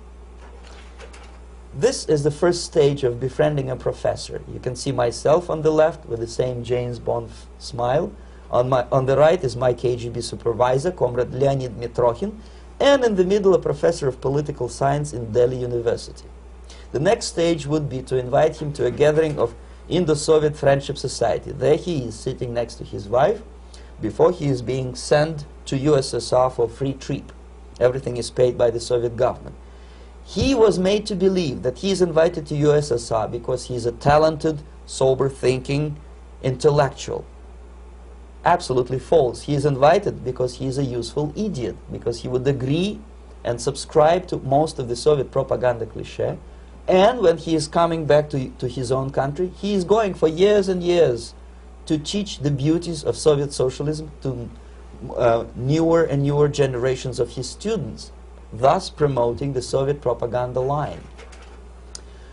This is the first stage of befriending a professor. You can see myself on the left with the same James Bond smile. On, my, on the right is my K G B supervisor, Comrade Leonid Mitrokhin, and in the middle a professor of political science in Delhi University. The next stage would be to invite him to a gathering of Indo-Soviet Friendship Society. There he is sitting next to his wife before he is being sent to U S S R for free trip. Everything is paid by the Soviet government. He was made to believe that he is invited to U S S R because he is a talented, sober-thinking intellectual. Absolutely false. He is invited because he is a useful idiot, because he would agree and subscribe to most of the Soviet propaganda cliché. And when he is coming back to, to his own country, he is going for years and years to teach the beauties of Soviet socialism to uh, newer and newer generations of his students, thus promoting the Soviet propaganda line.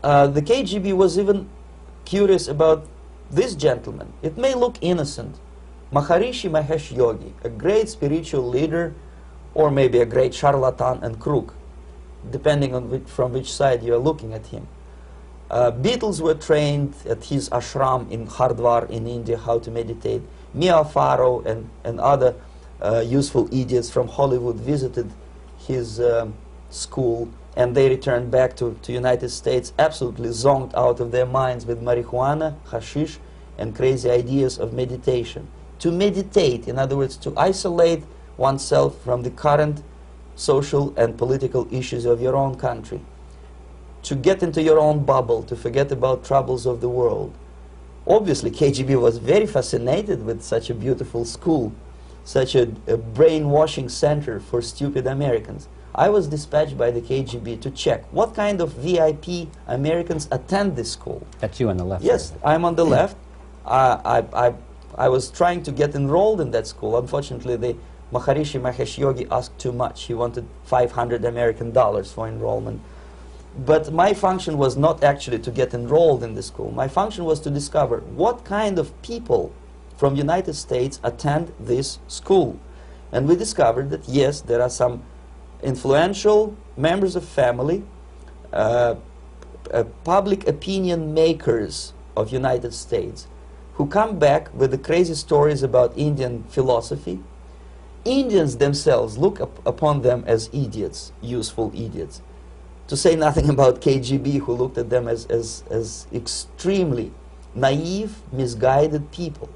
uh, the K G B was even curious about this gentleman. It may look innocent. Maharishi Mahesh Yogi, a great spiritual leader, or maybe a great charlatan and crook, depending on which, from which side you are looking at him. Uh, Beatles were trained at his ashram in Hardwar in India how to meditate. Mia Farrow and, and other uh, useful idiots from Hollywood visited his um, school, and they returned back to the United States absolutely zonked out of their minds with marijuana, hashish, and crazy ideas of meditation. To meditate, in other words, to isolate oneself from the current social and political issues of your own country. To get into your own bubble, to forget about troubles of the world. Obviously, K G B was very fascinated with such a beautiful school, such a, a brainwashing center for stupid Americans. I was dispatched by the K G B to check what kind of V I P Americans attend this school. That's you on the left. Yes, I'm on the left. Uh, I, I, I was trying to get enrolled in that school. Unfortunately, the Maharishi Mahesh Yogi asked too much. He wanted five hundred American dollars for enrollment. But my function was not actually to get enrolled in the school. My function was to discover what kind of people from the United States attend this school. And we discovered that, yes, there are some influential members of family, uh, uh, public opinion makers of United States, who come back with the crazy stories about Indian philosophy. Indians themselves look up upon them as idiots, useful idiots. To say nothing about K G B, who looked at them as, as, as extremely naive, misguided people.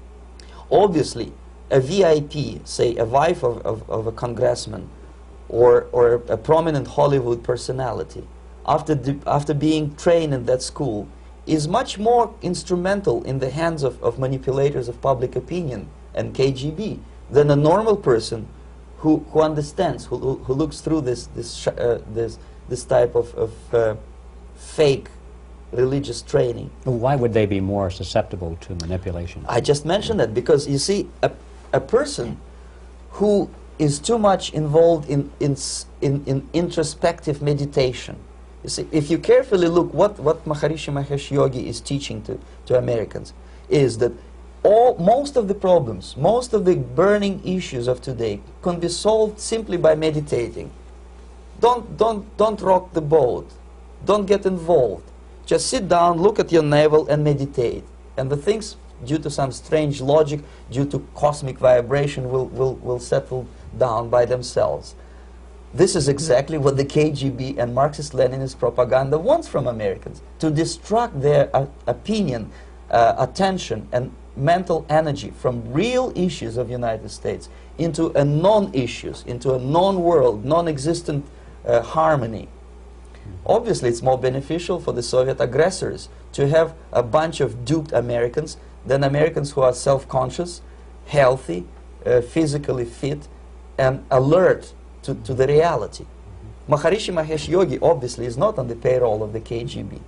Obviously, a V I P, say a wife of, of, of a congressman, or, or a prominent Hollywood personality, after, the, after being trained in that school, is much more instrumental in the hands of, of manipulators of public opinion and K G B than a normal person who, who understands, who, who, who looks through this, this, sh uh, this, this type of, of uh, fake religious training. Why would they be more susceptible to manipulation? I just mentioned that because, you see, a, a person who is too much involved in, in, in, in introspective meditation. You see, if you carefully look what, what Maharishi Mahesh Yogi is teaching to, to Americans, is that all, most of the problems, most of the burning issues of today can be solved simply by meditating. Don't, don't, don't rock the boat. Don't get involved. Just sit down, look at your navel, and meditate. And the things, due to some strange logic, due to cosmic vibration, will, will, will settle down by themselves. This is exactly what the K G B and Marxist-Leninist propaganda wants from Americans, to distract their uh, opinion, uh, attention, and mental energy from real issues of the United States into a non-issues, into a non-world, non-existent uh, harmony. Obviously, it's more beneficial for the Soviet aggressors to have a bunch of duped Americans than Americans who are self-conscious, healthy, uh, physically fit, and alert to, to the reality. Maharishi Mahesh Yogi obviously is not on the payroll of the K G B.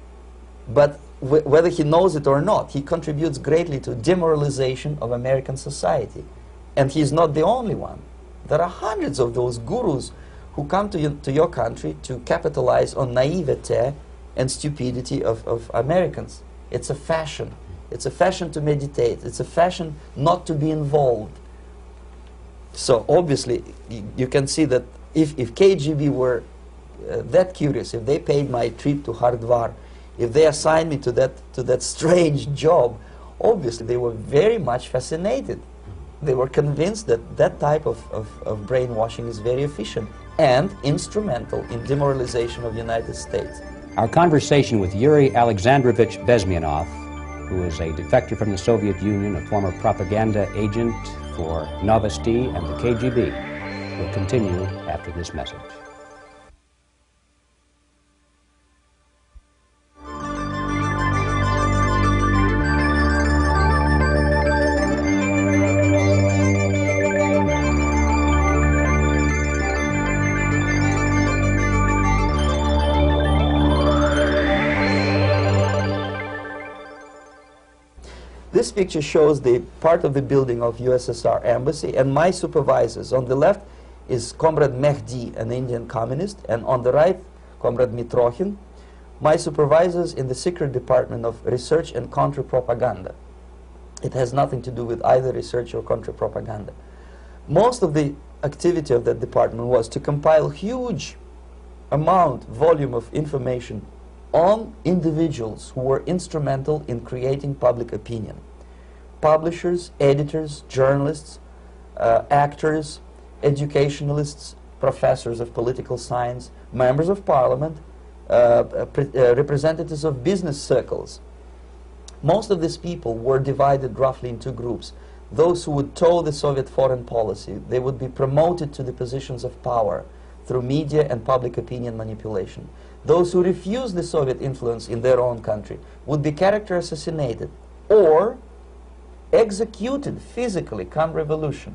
But w whether he knows it or not, he contributes greatly to demoralization of American society. And he's not the only one. There are hundreds of those gurus who come to, you, to your country to capitalize on naivete and stupidity of, of Americans. It's a fashion. It's a fashion to meditate. It's a fashion not to be involved. So obviously, you, you can see that if, if K G B were uh, that curious, if they paid my trip to Hardwar, if they assigned me to that, to that strange job, obviously they were very much fascinated. They were convinced that that type of, of, of brainwashing is very efficient and instrumental in demoralization of the United States. Our conversation with Yuri Alexandrovich Bezmenov, who is a defector from the Soviet Union, a former propaganda agent for Novosti and the K G B, will continue after this message. This picture shows the part of the building of U S S R embassy and my supervisors. On the left is Comrade Mehdi, an Indian communist, and on the right, Comrade Mitrokhin, my supervisors in the secret department of research and counter-propaganda. It has nothing to do with either research or counter-propaganda. Most of the activity of that department was to compile huge amount, volume of information on individuals who were instrumental in creating public opinion. Publishers, editors, journalists, uh, actors, educationalists, professors of political science, members of parliament, uh, uh, uh, representatives of business circles. Most of these people were divided roughly into groups. Those who would toe the Soviet foreign policy, they would be promoted to the positions of power through media and public opinion manipulation. Those who refused the Soviet influence in their own country would be character assassinated or executed physically come revolution.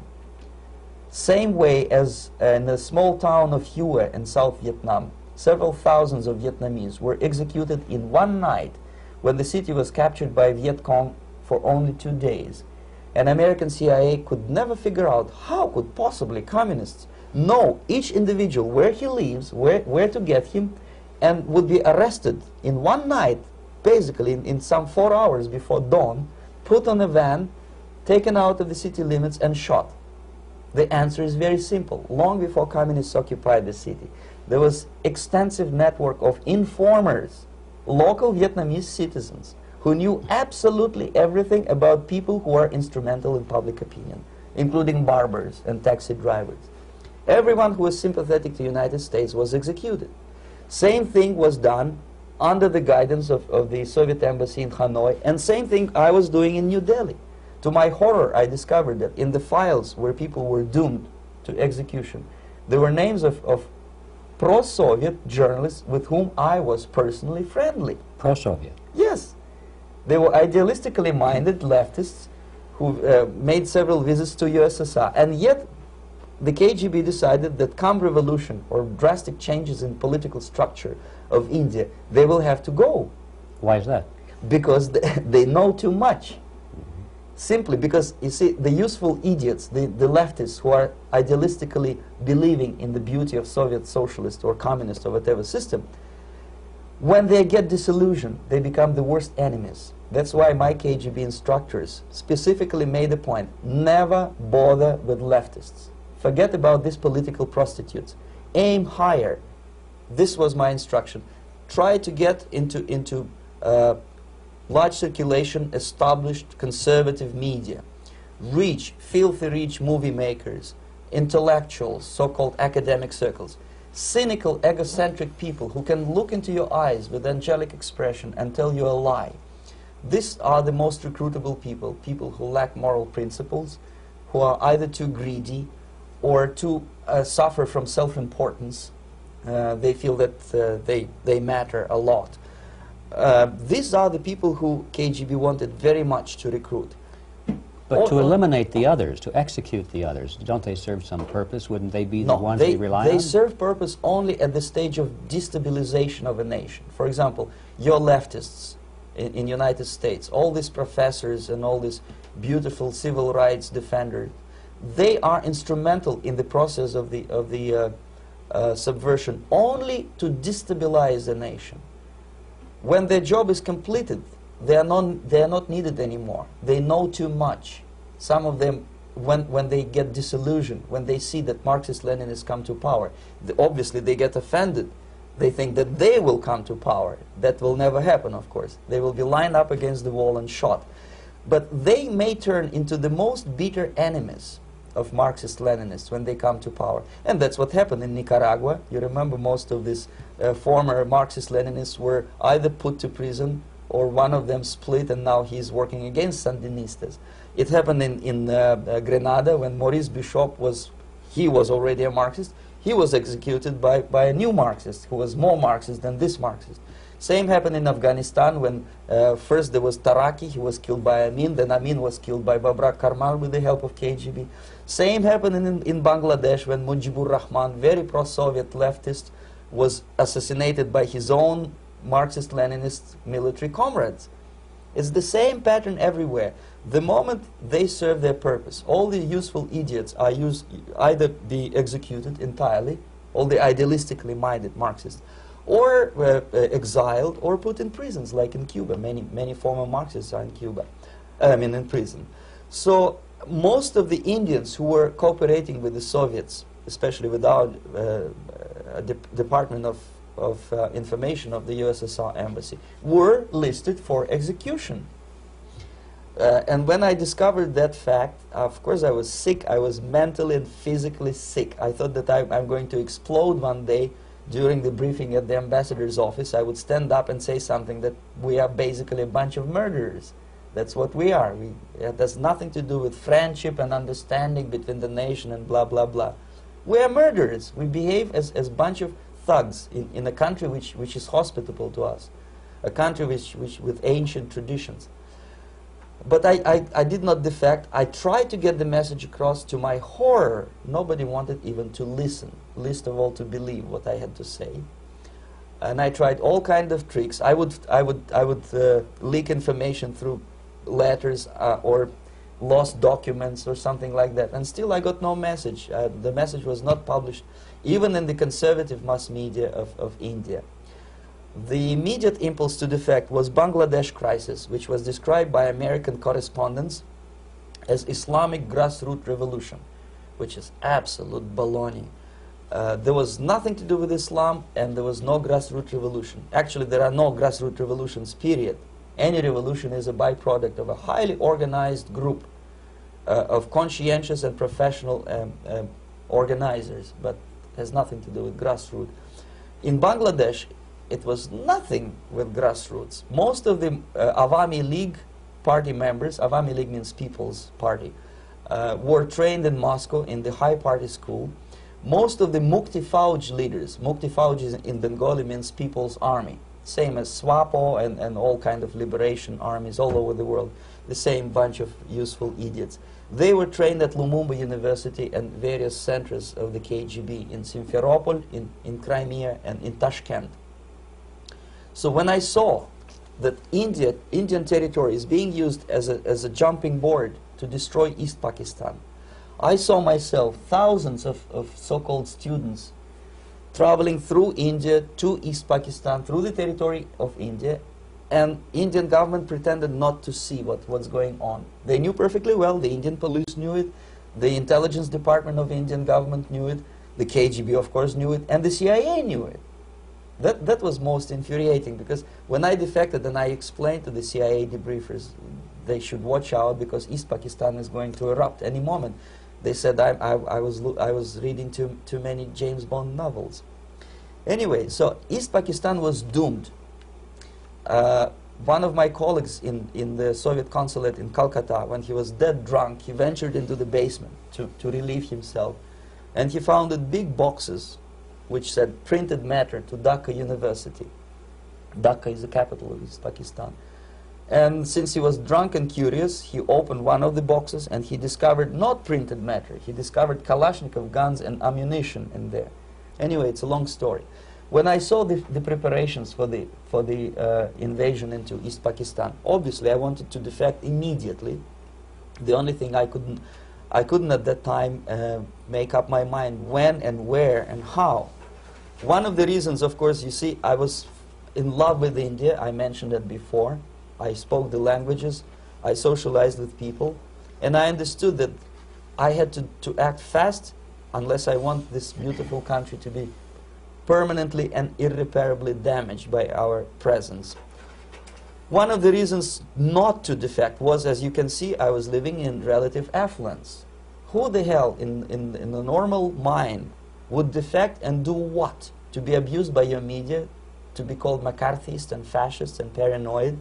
Same way as uh, in the small town of Hue in South Vietnam, several thousands of Vietnamese were executed in one night when the city was captured by Viet Cong for only two days. And American C I A could never figure out how could possibly communists know each individual, where he lives, where, where to get him, and would be arrested in one night, basically in, in some four hours before dawn, put on a van, taken out of the city limits and shot. The answer is very simple. Long before communists occupied the city, there was extensive network of informers, local Vietnamese citizens, who knew absolutely everything about people who are instrumental in public opinion, including barbers and taxi drivers. Everyone who was sympathetic to the United States was executed. Same thing was done under the guidance of, of the Soviet embassy in Hanoi, and same thing I was doing in New Delhi. To my horror, I discovered that in the files where people were doomed to execution, there were names of, of pro-Soviet journalists with whom I was personally friendly. Pro-Soviet? Yes. They were idealistically minded leftists who uh, made several visits to U S S R, and yet the K G B decided that come revolution or drastic changes in political structure of India, they will have to go. Why is that? Because they, they know too much. Simply because, you see, the useful idiots, the, the leftists who are idealistically believing in the beauty of Soviet socialist or communist or whatever system, when they get disillusioned, they become the worst enemies. That's why my K G B instructors specifically made a point, never bother with leftists. Forget about these political prostitutes. Aim higher. This was my instruction. Try to get into, into uh, large circulation, established conservative media. Reach, filthy rich movie makers, intellectuals, so-called academic circles. Cynical, egocentric people who can look into your eyes with angelic expression and tell you a lie. These are the most recruitable people, people who lack moral principles, who are either too greedy or too uh, suffer from self-importance. Uh, they feel that uh, they, they matter a lot. Uh, these are the people who K G B wanted very much to recruit. But All, to eliminate the others, to execute the others, don't they serve some purpose? Wouldn't they be the no, ones they, we rely they on? They serve purpose only at the stage of destabilization of a nation. For example, your leftists in the United States, all these professors and all these beautiful civil rights defenders, they are instrumental in the process of the, of the uh, uh, subversion only to destabilize the nation. When their job is completed, they are not, they are not needed anymore. They know too much. Some of them, when, when they get disillusioned, when they see that Marxist-Leninists come to power, the, obviously they get offended. They think that they will come to power. That will never happen, of course. They will be lined up against the wall and shot. But they may turn into the most bitter enemies of Marxist-Leninists when they come to power. And that's what happened in Nicaragua. You remember most of these uh, former Marxist-Leninists were either put to prison or one of them split, and now he's working against Sandinistas. It happened in, in uh, uh, Grenada when Maurice Bishop was, he was already a Marxist. He was executed by, by a new Marxist who was more Marxist than this Marxist. Same happened in Afghanistan when uh, first there was Taraki, he was killed by Amin, then Amin was killed by Babrak Karmal with the help of K G B. Same happened in, in Bangladesh when Mujibur Rahman, very pro-Soviet leftist, was assassinated by his own Marxist-Leninist military comrades. It's the same pattern everywhere. The moment they serve their purpose, all the useful idiots are used, either be executed entirely, all the idealistically minded Marxists, or uh, uh, exiled, or put in prisons, like in Cuba. Many, many former Marxists are in Cuba, I mean in prison. So most of the Indians who were cooperating with the Soviets, especially with our uh, uh, de Department of, of uh, Information of the U S S R Embassy, were listed for execution. Uh, and when I discovered that fact, of course I was sick. I was mentally and physically sick. I thought that I, I'm going to explode one day during the briefing at the ambassador's office. I would stand up and say something that we are basically a bunch of murderers. That's what we are. We, it has nothing to do with friendship and understanding between the nation and blah, blah, blah. We are murderers. We behave as a as bunch of thugs in, in a country which, which is hospitable to us, a country which, which with ancient traditions. But I, I, I did not defect. I tried to get the message across. To my horror, nobody wanted even to listen, least of all to believe what I had to say. And I tried all kinds of tricks. I would, I would, I would uh, leak information through letters uh, or lost documents or something like that. And still I got no message. Uh, the message was not published, even in the conservative mass media of, of India. The immediate impulse to defect was Bangladesh crisis, which was described by American correspondents as Islamic grassroots revolution, which is absolute baloney. Uh, there was nothing to do with Islam, and there was no grassroots revolution. Actually, there are no grassroots revolutions, period. Any revolution is a byproduct of a highly organized group uh, of conscientious and professional um, um, organizers, but has nothing to do with grassroots. In Bangladesh, it was nothing with grassroots. Most of the uh, Awami League party members, Awami League means People's Party, uh, were trained in Moscow in the high party school. Most of the Mukti Fauj leaders, Mukti Fauj is in Bengali means People's Army, same as SWAPO and, and all kind of liberation armies all over the world, the same bunch of useful idiots. They were trained at Lumumba University and various centers of the K G B in Simferopol, in, in Crimea, and in Tashkent. So when I saw that India, Indian territory is being used as a, as a jumping board to destroy East Pakistan, I saw myself thousands of, of so-called students traveling through India to East Pakistan, through the territory of India, and Indian government pretended not to see what, what's going on. They knew perfectly well, the Indian police knew it, the intelligence department of the Indian government knew it, the K G B of course knew it, and the C I A knew it. That, that was most infuriating, because when I defected and I explained to the C I A debriefers they should watch out because East Pakistan is going to erupt any moment, they said I, I, I, was, I was reading too, too many James Bond novels. Anyway, so East Pakistan was doomed. Uh, one of my colleagues in, in the Soviet consulate in Calcutta, when he was dead drunk, he ventured into the basement to, to relieve himself, and he found big boxes which said printed matter to Dhaka University. Dhaka is the capital of East Pakistan. And since he was drunk and curious, he opened one of the boxes and he discovered not printed matter. He discovered Kalashnikov guns and ammunition in there. Anyway, it's a long story. When I saw the, the preparations for the, for the uh, invasion into East Pakistan, obviously I wanted to defect immediately. The only thing I couldn't, I couldn't at that time uh, make up my mind when and where and how. One of the reasons, of course, you see, I was in love with India. I mentioned that before. I spoke the languages. I socialized with people. And I understood that I had to, to act fast unless I want this beautiful country to be permanently and irreparably damaged by our presence. One of the reasons not to defect was, as you can see, I was living in relative affluence. Who the hell in, in, in a normal mind would defect and do what? To be abused by your media, to be called McCarthyist and fascist and paranoid,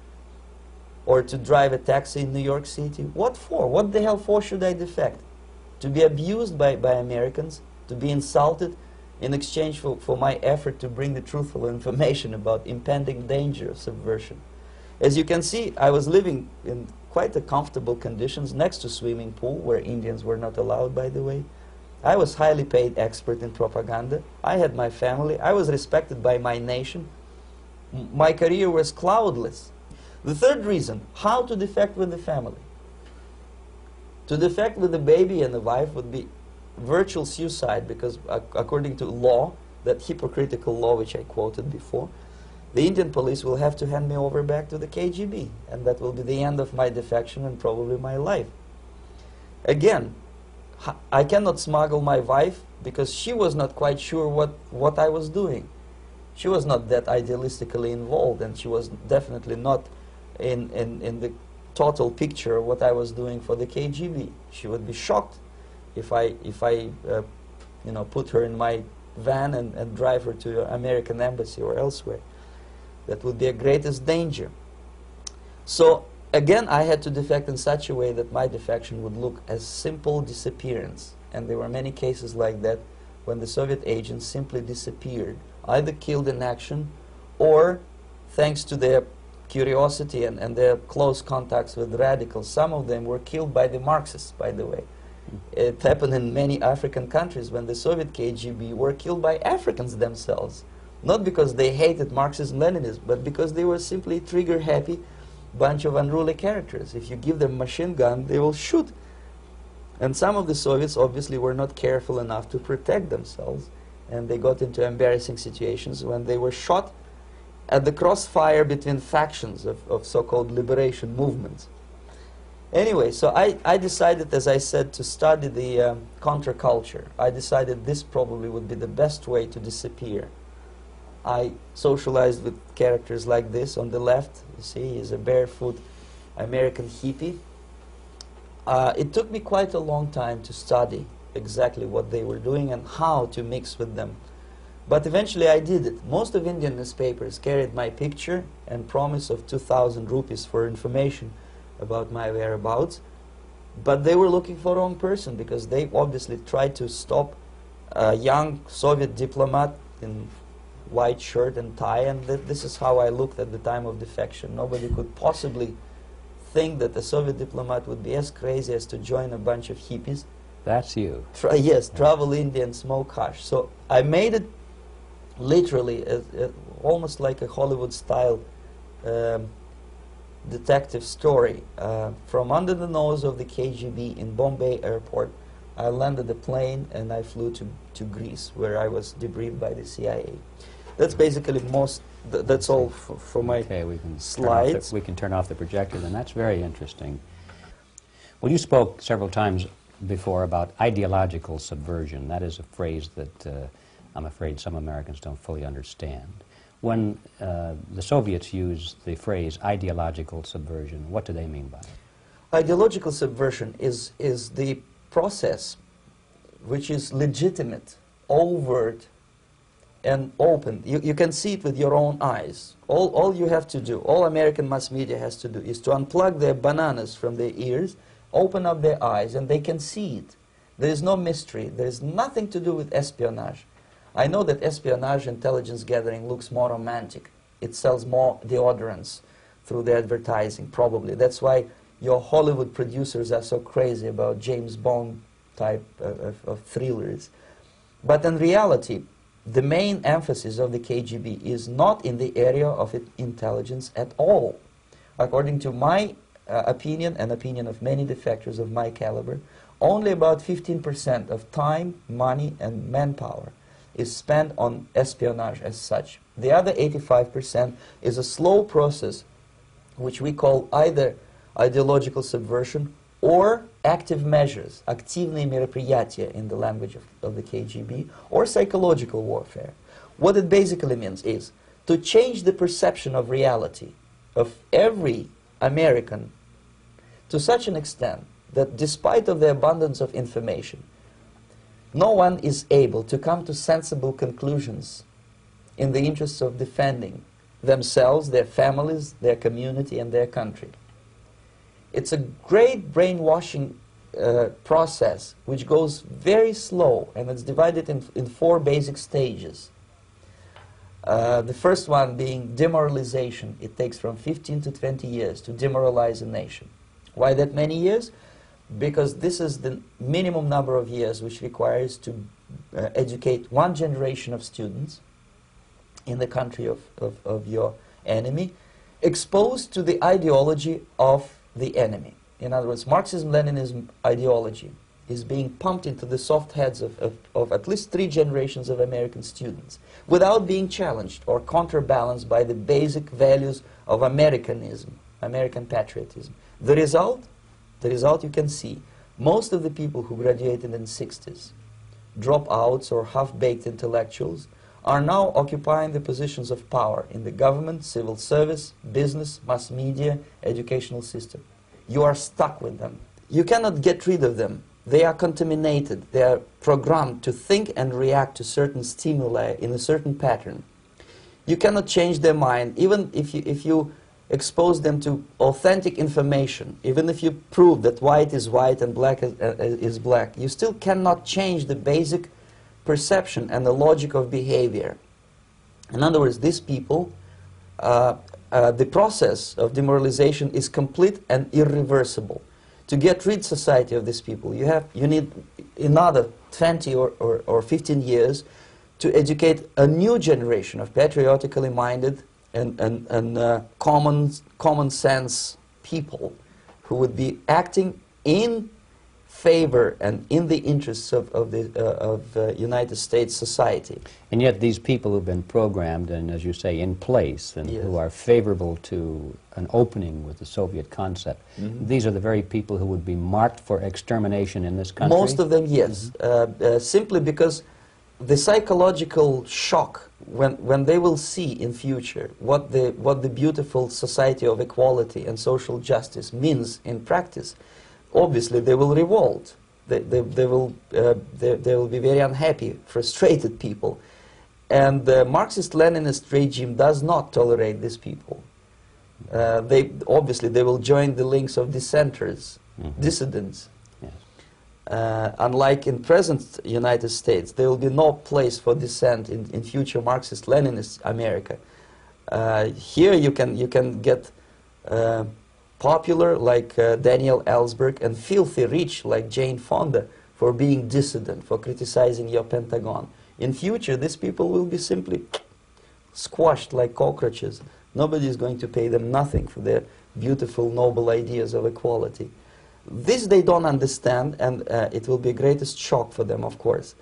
or to drive a taxi in New York City? What for? What the hell for should I defect? To be abused by, by Americans, to be insulted in exchange for, for my effort to bring the truthful information about impending danger of subversion. As you can see, I was living in quite a comfortable conditions next to swimming pool, where Indians were not allowed, by the way. I was highly paid expert in propaganda. I had my family. I was respected by my nation. M my career was cloudless. The third reason, how to defect with the family. To defect with the baby and the wife would be virtual suicide, because uh, according to law, that hypocritical law which I quoted before, the Indian police will have to hand me over back to the K G B, and that will be the end of my defection and probably my life. Again, I cannot smuggle my wife because she was not quite sure what, what I was doing. She was not that idealistically involved, and she was definitely not in, in, in the total picture of what I was doing for the K G B. She would be shocked if I, if I uh, you know, put her in my van and, and drive her to the American embassy or elsewhere. That would be a greatest danger. So again, I had to defect in such a way that my defection would look as simple disappearance. And there were many cases like that when the Soviet agents simply disappeared, either killed in action or, thanks to their curiosity and, and their close contacts with radicals, some of them were killed by the Marxists, by the way. It happened in many African countries when the Soviet K G B were killed by Africans themselves. Not because they hated Marxism, Leninism, but because they were simply trigger-happy bunch of unruly characters. If you give them a machine gun, they will shoot. And some of the Soviets obviously were not careful enough to protect themselves, and they got into embarrassing situations when they were shot at the crossfire between factions of, of so-called liberation movements. Anyway, so I, I decided, as I said, to study the um, counterculture. I decided this probably would be the best way to disappear. I socialized with characters like this. On the left, you see, he's a barefoot American hippie. Uh, it took me quite a long time to study exactly what they were doing and how to mix with them. But eventually I did it. Most of Indian newspapers carried my picture and promise of two thousand rupees for information about my whereabouts. But they were looking for the wrong person, because they obviously tried to stop a young Soviet diplomat in white shirt and tie, and th this is how I looked at the time of defection. Nobody could possibly think that a Soviet diplomat would be as crazy as to join a bunch of hippies. That's you. Tra yes, travel India and smoke hash. So I made it literally a, a, almost like a Hollywood-style um, detective story. Uh, from under the nose of the K G B in Bombay airport, I landed the plane and I flew to, to Greece, where I was debriefed by the C I A. That's basically most, th that's all for, for my okay, we can slides. The, we can turn off the projector, then. That's very interesting. Well, you spoke several times before about ideological subversion. That is a phrase that uh, I'm afraid some Americans don't fully understand. When uh, the Soviets use the phrase ideological subversion, what do they mean by it? Ideological subversion is, is the process which is legitimate, overt, and open. You, you can see it with your own eyes. All, all you have to do, all American mass media has to do, is to unplug their bananas from their ears, open up their eyes, and they can see it. There is no mystery. There is nothing to do with espionage. I know that espionage intelligence gathering looks more romantic. It sells more deodorants through the advertising, probably. That's why your Hollywood producers are so crazy about James Bond type of, of, of thrillers. But in reality, the main emphasis of the K G B is not in the area of it intelligence at all. According to my uh, opinion and opinion of many defectors of my caliber, only about fifteen percent of time, money, and manpower is spent on espionage as such. The other eighty-five percent is a slow process which we call either ideological subversion or active measures, активные мероприятия in the language of, of the K G B, or psychological warfare. What it basically means is to change the perception of reality of every American to such an extent that despite of the abundance of information, no one is able to come to sensible conclusions in the interests of defending themselves, their families, their community, and their country. It's a great brainwashing uh, process which goes very slow, and it's divided in, in four basic stages. Uh, the first one being demoralization. It takes from fifteen to twenty years to demoralize a nation. Why that many years? Because this is the minimum number of years which requires to uh, educate one generation of students in the country of, of, of your enemy, exposed to the ideology of the enemy. In other words, Marxism-Leninism ideology is being pumped into the soft heads of, of, of at least three generations of American students without being challenged or counterbalanced by the basic values of Americanism, American patriotism. The result? The result you can see. Most of the people who graduated in the sixties, dropouts or half-baked intellectuals, are now occupying the positions of power in the government, civil service, business, mass media, educational system. You are stuck with them. You cannot get rid of them. They are contaminated. They are programmed to think and react to certain stimuli in a certain pattern. You cannot change their mind, even if you, if you expose them to authentic information, even if you prove that white is white and black is, uh, is black. You still cannot change the basic perception and the logic of behavior. In other words, these people, uh, uh, the process of demoralization is complete and irreversible. To get rid society of these people, you have you need another twenty or, or, or fifteen years to educate a new generation of patriotically minded and, and, and uh, common, common sense people who would be acting in favor and in the interests of, of the uh, of uh, United States society. And yet these people who've been programmed and, as you say, in place and Yes. who are favorable to an opening with the Soviet concept, Mm-hmm. these are the very people who would be marked for extermination in this country? Most of them, yes, mm-hmm. uh, uh, simply because the psychological shock when, when they will see in future what the, what the beautiful society of equality and social justice means in practice, obviously they will revolt. They, they, they, will, uh, they, they will be very unhappy, frustrated people. And the Marxist-Leninist regime does not tolerate these people. Uh, they, obviously they will join the links of dissenters, mm-hmm. dissidents. Yes. Uh, unlike in present United States, there will be no place for dissent in, in future Marxist-Leninist America. Uh, here you can, you can get uh, popular like uh, Daniel Ellsberg and filthy rich like Jane Fonda for being dissident, for criticizing your Pentagon. In future, these people will be simply squashed like cockroaches. Nobody is going to pay them nothing for their beautiful, noble ideas of equality. This they don't understand, and uh, it will be a greatest shock for them, of course.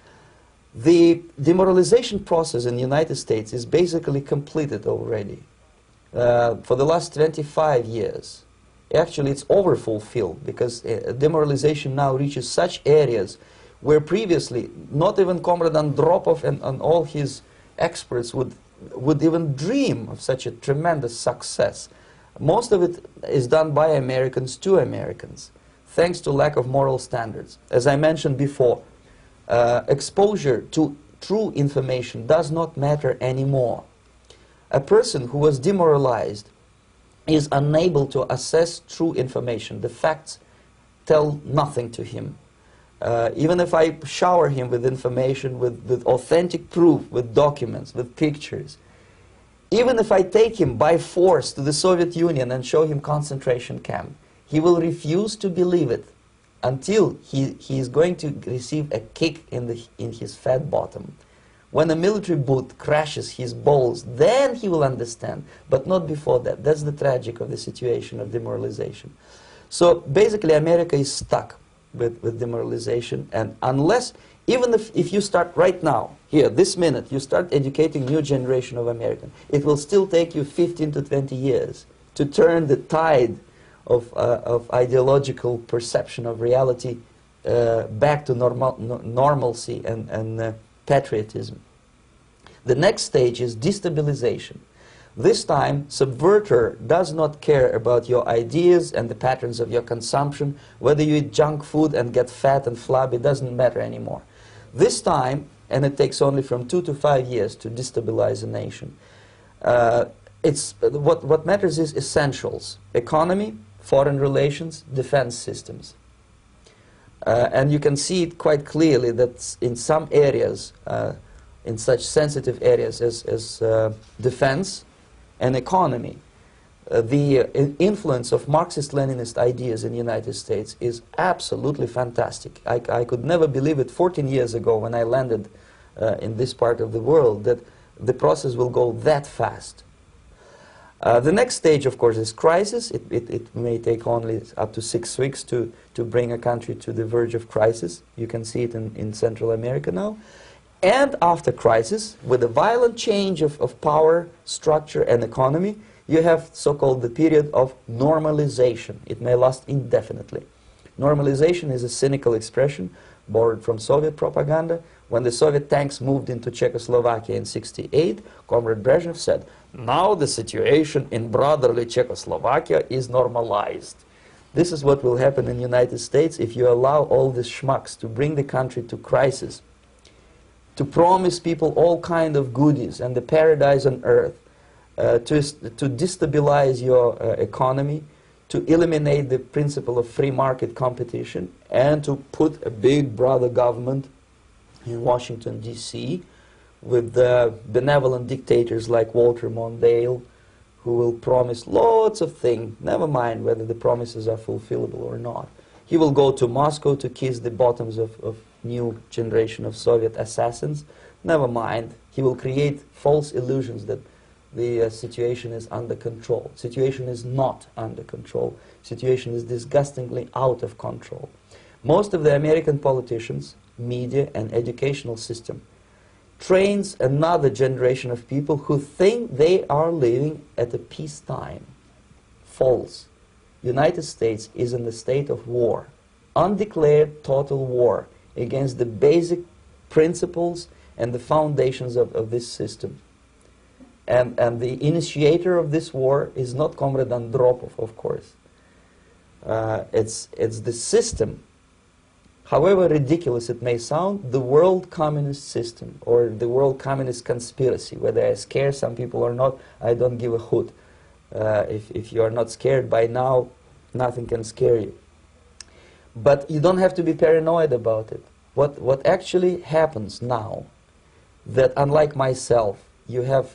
The demoralization process in the United States is basically completed already. Uh, for the last twenty-five years, actually it's overfulfilled, because uh, demoralization now reaches such areas where previously not even Comrade Andropov and, and all his experts would, would even dream of such a tremendous success. Most of it is done by Americans to Americans, thanks to lack of moral standards. As I mentioned before, uh, exposure to true information does not matter anymore. A person who was demoralized is unable to assess true information. The facts tell nothing to him. Uh, even if I shower him with information, with, with authentic proof, with documents, with pictures, even if I take him by force to the Soviet Union and show him concentration camp, he will refuse to believe it until he, he is going to receive a kick in, the, in his fat bottom. When a military boot crashes his balls, then he will understand, but not before that. That's the tragic of the situation of demoralization. So basically America is stuck with, with demoralization, and unless, even if, if you start right now, here, this minute, you start educating new generation of Americans, it will still take you fifteen to twenty years to turn the tide of, uh, of ideological perception of reality uh, back to normal, no, normalcy and, and uh, patriotism. The next stage is destabilization. This time, subverter does not care about your ideas and the patterns of your consumption. Whether you eat junk food and get fat and flabby, it doesn't matter anymore. This time, and it takes only from two to five years to destabilize a nation, uh, it's, what, what matters is essentials: economy, foreign relations, defense systems. Uh, and you can see it quite clearly that in some areas, uh, in such sensitive areas as, as uh, defense and economy, uh, the uh, influence of Marxist-Leninist ideas in the United States is absolutely fantastic. I, I could never believe it fourteen years ago when I landed uh, in this part of the world, that the process will go that fast. Uh, the next stage, of course, is crisis. It, it, it may take only up to six weeks to, to bring a country to the verge of crisis. You can see it in, in Central America now. And after crisis, with a violent change of, of power, structure, and economy, you have so-called the period of normalization. It may last indefinitely. Normalization is a cynical expression borrowed from Soviet propaganda. When the Soviet tanks moved into Czechoslovakia in sixty-eight, Comrade Brezhnev said, now the situation in brotherly Czechoslovakia is normalized. This is what will happen in the United States if you allow all these schmucks to bring the country to crisis, to promise people all kind of goodies and the paradise on earth, uh, to, to destabilize your uh, economy, to eliminate the principle of free market competition, and to put a big brother government in Washington, D C, with uh, benevolent dictators like Walter Mondale, who will promise lots of things, never mind whether the promises are fulfillable or not. He will go to Moscow to kiss the bottoms of, of new generation of Soviet assassins, never mind. He will create false illusions that the uh, situation is under control. Situation is not under control. Situation is disgustingly out of control. Most of the American politicians, media, and educational system trains another generation of people who think they are living at a peacetime. False. United States is in the state of war, undeclared total war against the basic principles and the foundations of, of this system. And, and the initiator of this war is not Comrade Andropov, of course. Uh, it's, it's the system. However ridiculous it may sound, the world communist system or the world communist conspiracy, whether I scare some people or not, I don't give a hoot. Uh, if, if you are not scared by now, nothing can scare you. But you don't have to be paranoid about it. What, what actually happens now, that unlike myself, you have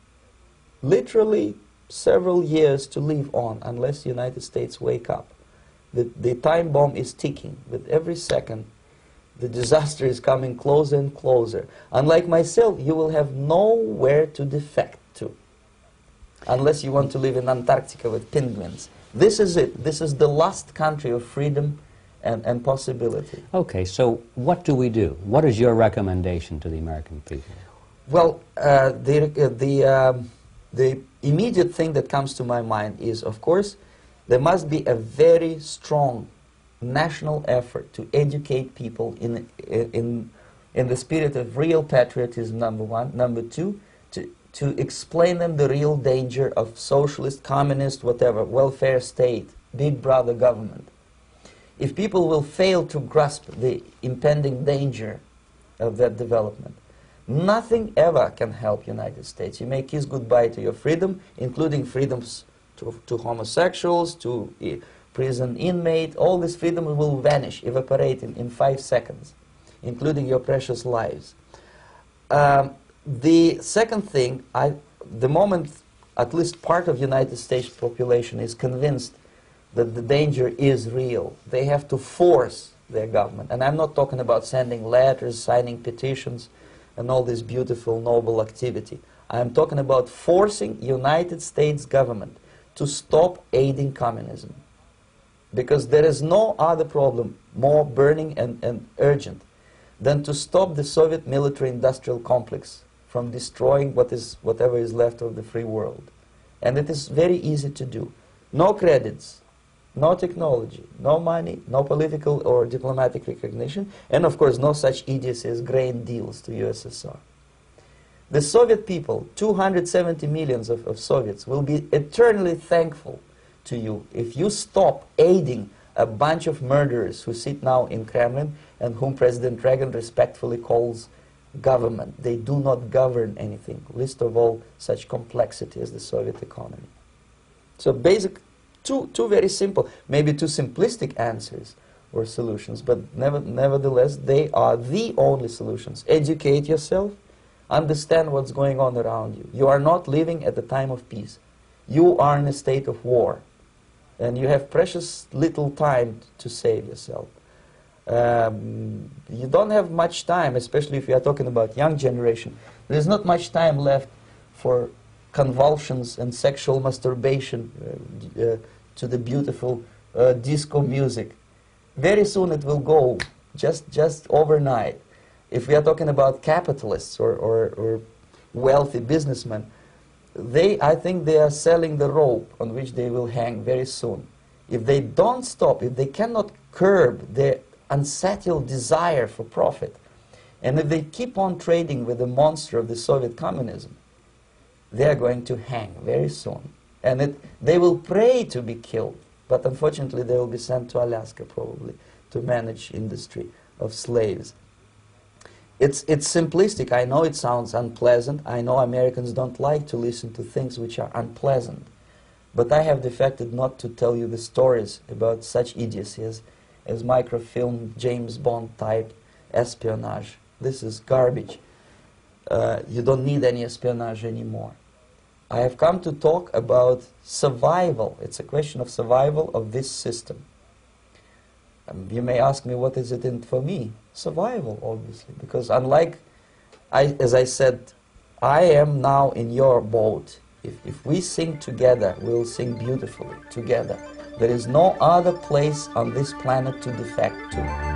literally several years to live on unless the United States wake up. The, the time bomb is ticking. With every second, the disaster is coming closer and closer. Unlike myself, you will have nowhere to defect to, unless you want to live in Antarctica with penguins. This is it. This is the last country of freedom and, and possibility. Okay, so what do we do? What is your recommendation to the American people? Well, uh, the, uh, the, um, the immediate thing that comes to my mind is, of course, there must be a very strong national effort to educate people in, in, in the spirit of real patriotism, number one. Number two, to, to explain them the real danger of socialist, communist, whatever, welfare state, big brother government. If people will fail to grasp the impending danger of that development, nothing ever can help United States. You may kiss goodbye to your freedom, including freedoms To, to homosexuals, to uh, prison inmate, all these freedoms will vanish, evaporate in, in five seconds, including your precious lives. Um, the second thing, I, the moment at least part of United States population is convinced that the danger is real, they have to force their government. And I'm not talking about sending letters, signing petitions, and all this beautiful, noble activity. I'm talking about forcing United States government to stop aiding communism. Because there is no other problem more burning and, and urgent than to stop the Soviet military-industrial complex from destroying what is, whatever is left of the free world. And it is very easy to do. No credits, no technology, no money, no political or diplomatic recognition, and of course no such idiocy as grain deals to U S S R. The Soviet people, two hundred seventy millions of, of Soviets, will be eternally thankful to you if you stop aiding a bunch of murderers who sit now in Kremlin and whom President Reagan respectfully calls government. They do not govern anything, least of all such complexity as the Soviet economy. So basic, two, two very simple, maybe two simplistic answers or solutions, but never, nevertheless they are the only solutions. Educate yourself. Understand what's going on around you. You are not living at the time of peace. You are in a state of war. And you have precious little time to save yourself. Um, you don't have much time, especially if you are talking about young generation. There is not much time left for convulsions and sexual masturbation uh, uh, to the beautiful uh, disco music. Very soon it will go, just, just overnight. If we are talking about capitalists or, or, or wealthy businessmen, they, I think they are selling the rope on which they will hang very soon. If they don't stop, if they cannot curb their unsettled desire for profit, and if they keep on trading with the monster of the Soviet communism, they are going to hang very soon. And it, they will pray to be killed, but unfortunately they will be sent to Alaska probably to manage industry of slaves. It's, it's simplistic. I know it sounds unpleasant. I know Americans don't like to listen to things which are unpleasant. But I have defected not to tell you the stories about such idiocy as, as microfilm, James Bond type espionage. This is garbage. Uh, you don't need any espionage anymore. I have come to talk about survival. It's a question of survival of this system. Um, you may ask me, what is it in for me? Survival, obviously, because unlike, I, as I said, I am now in your boat. If, if we sing together, we'll sing beautifully together. There is no other place on this planet to defect to.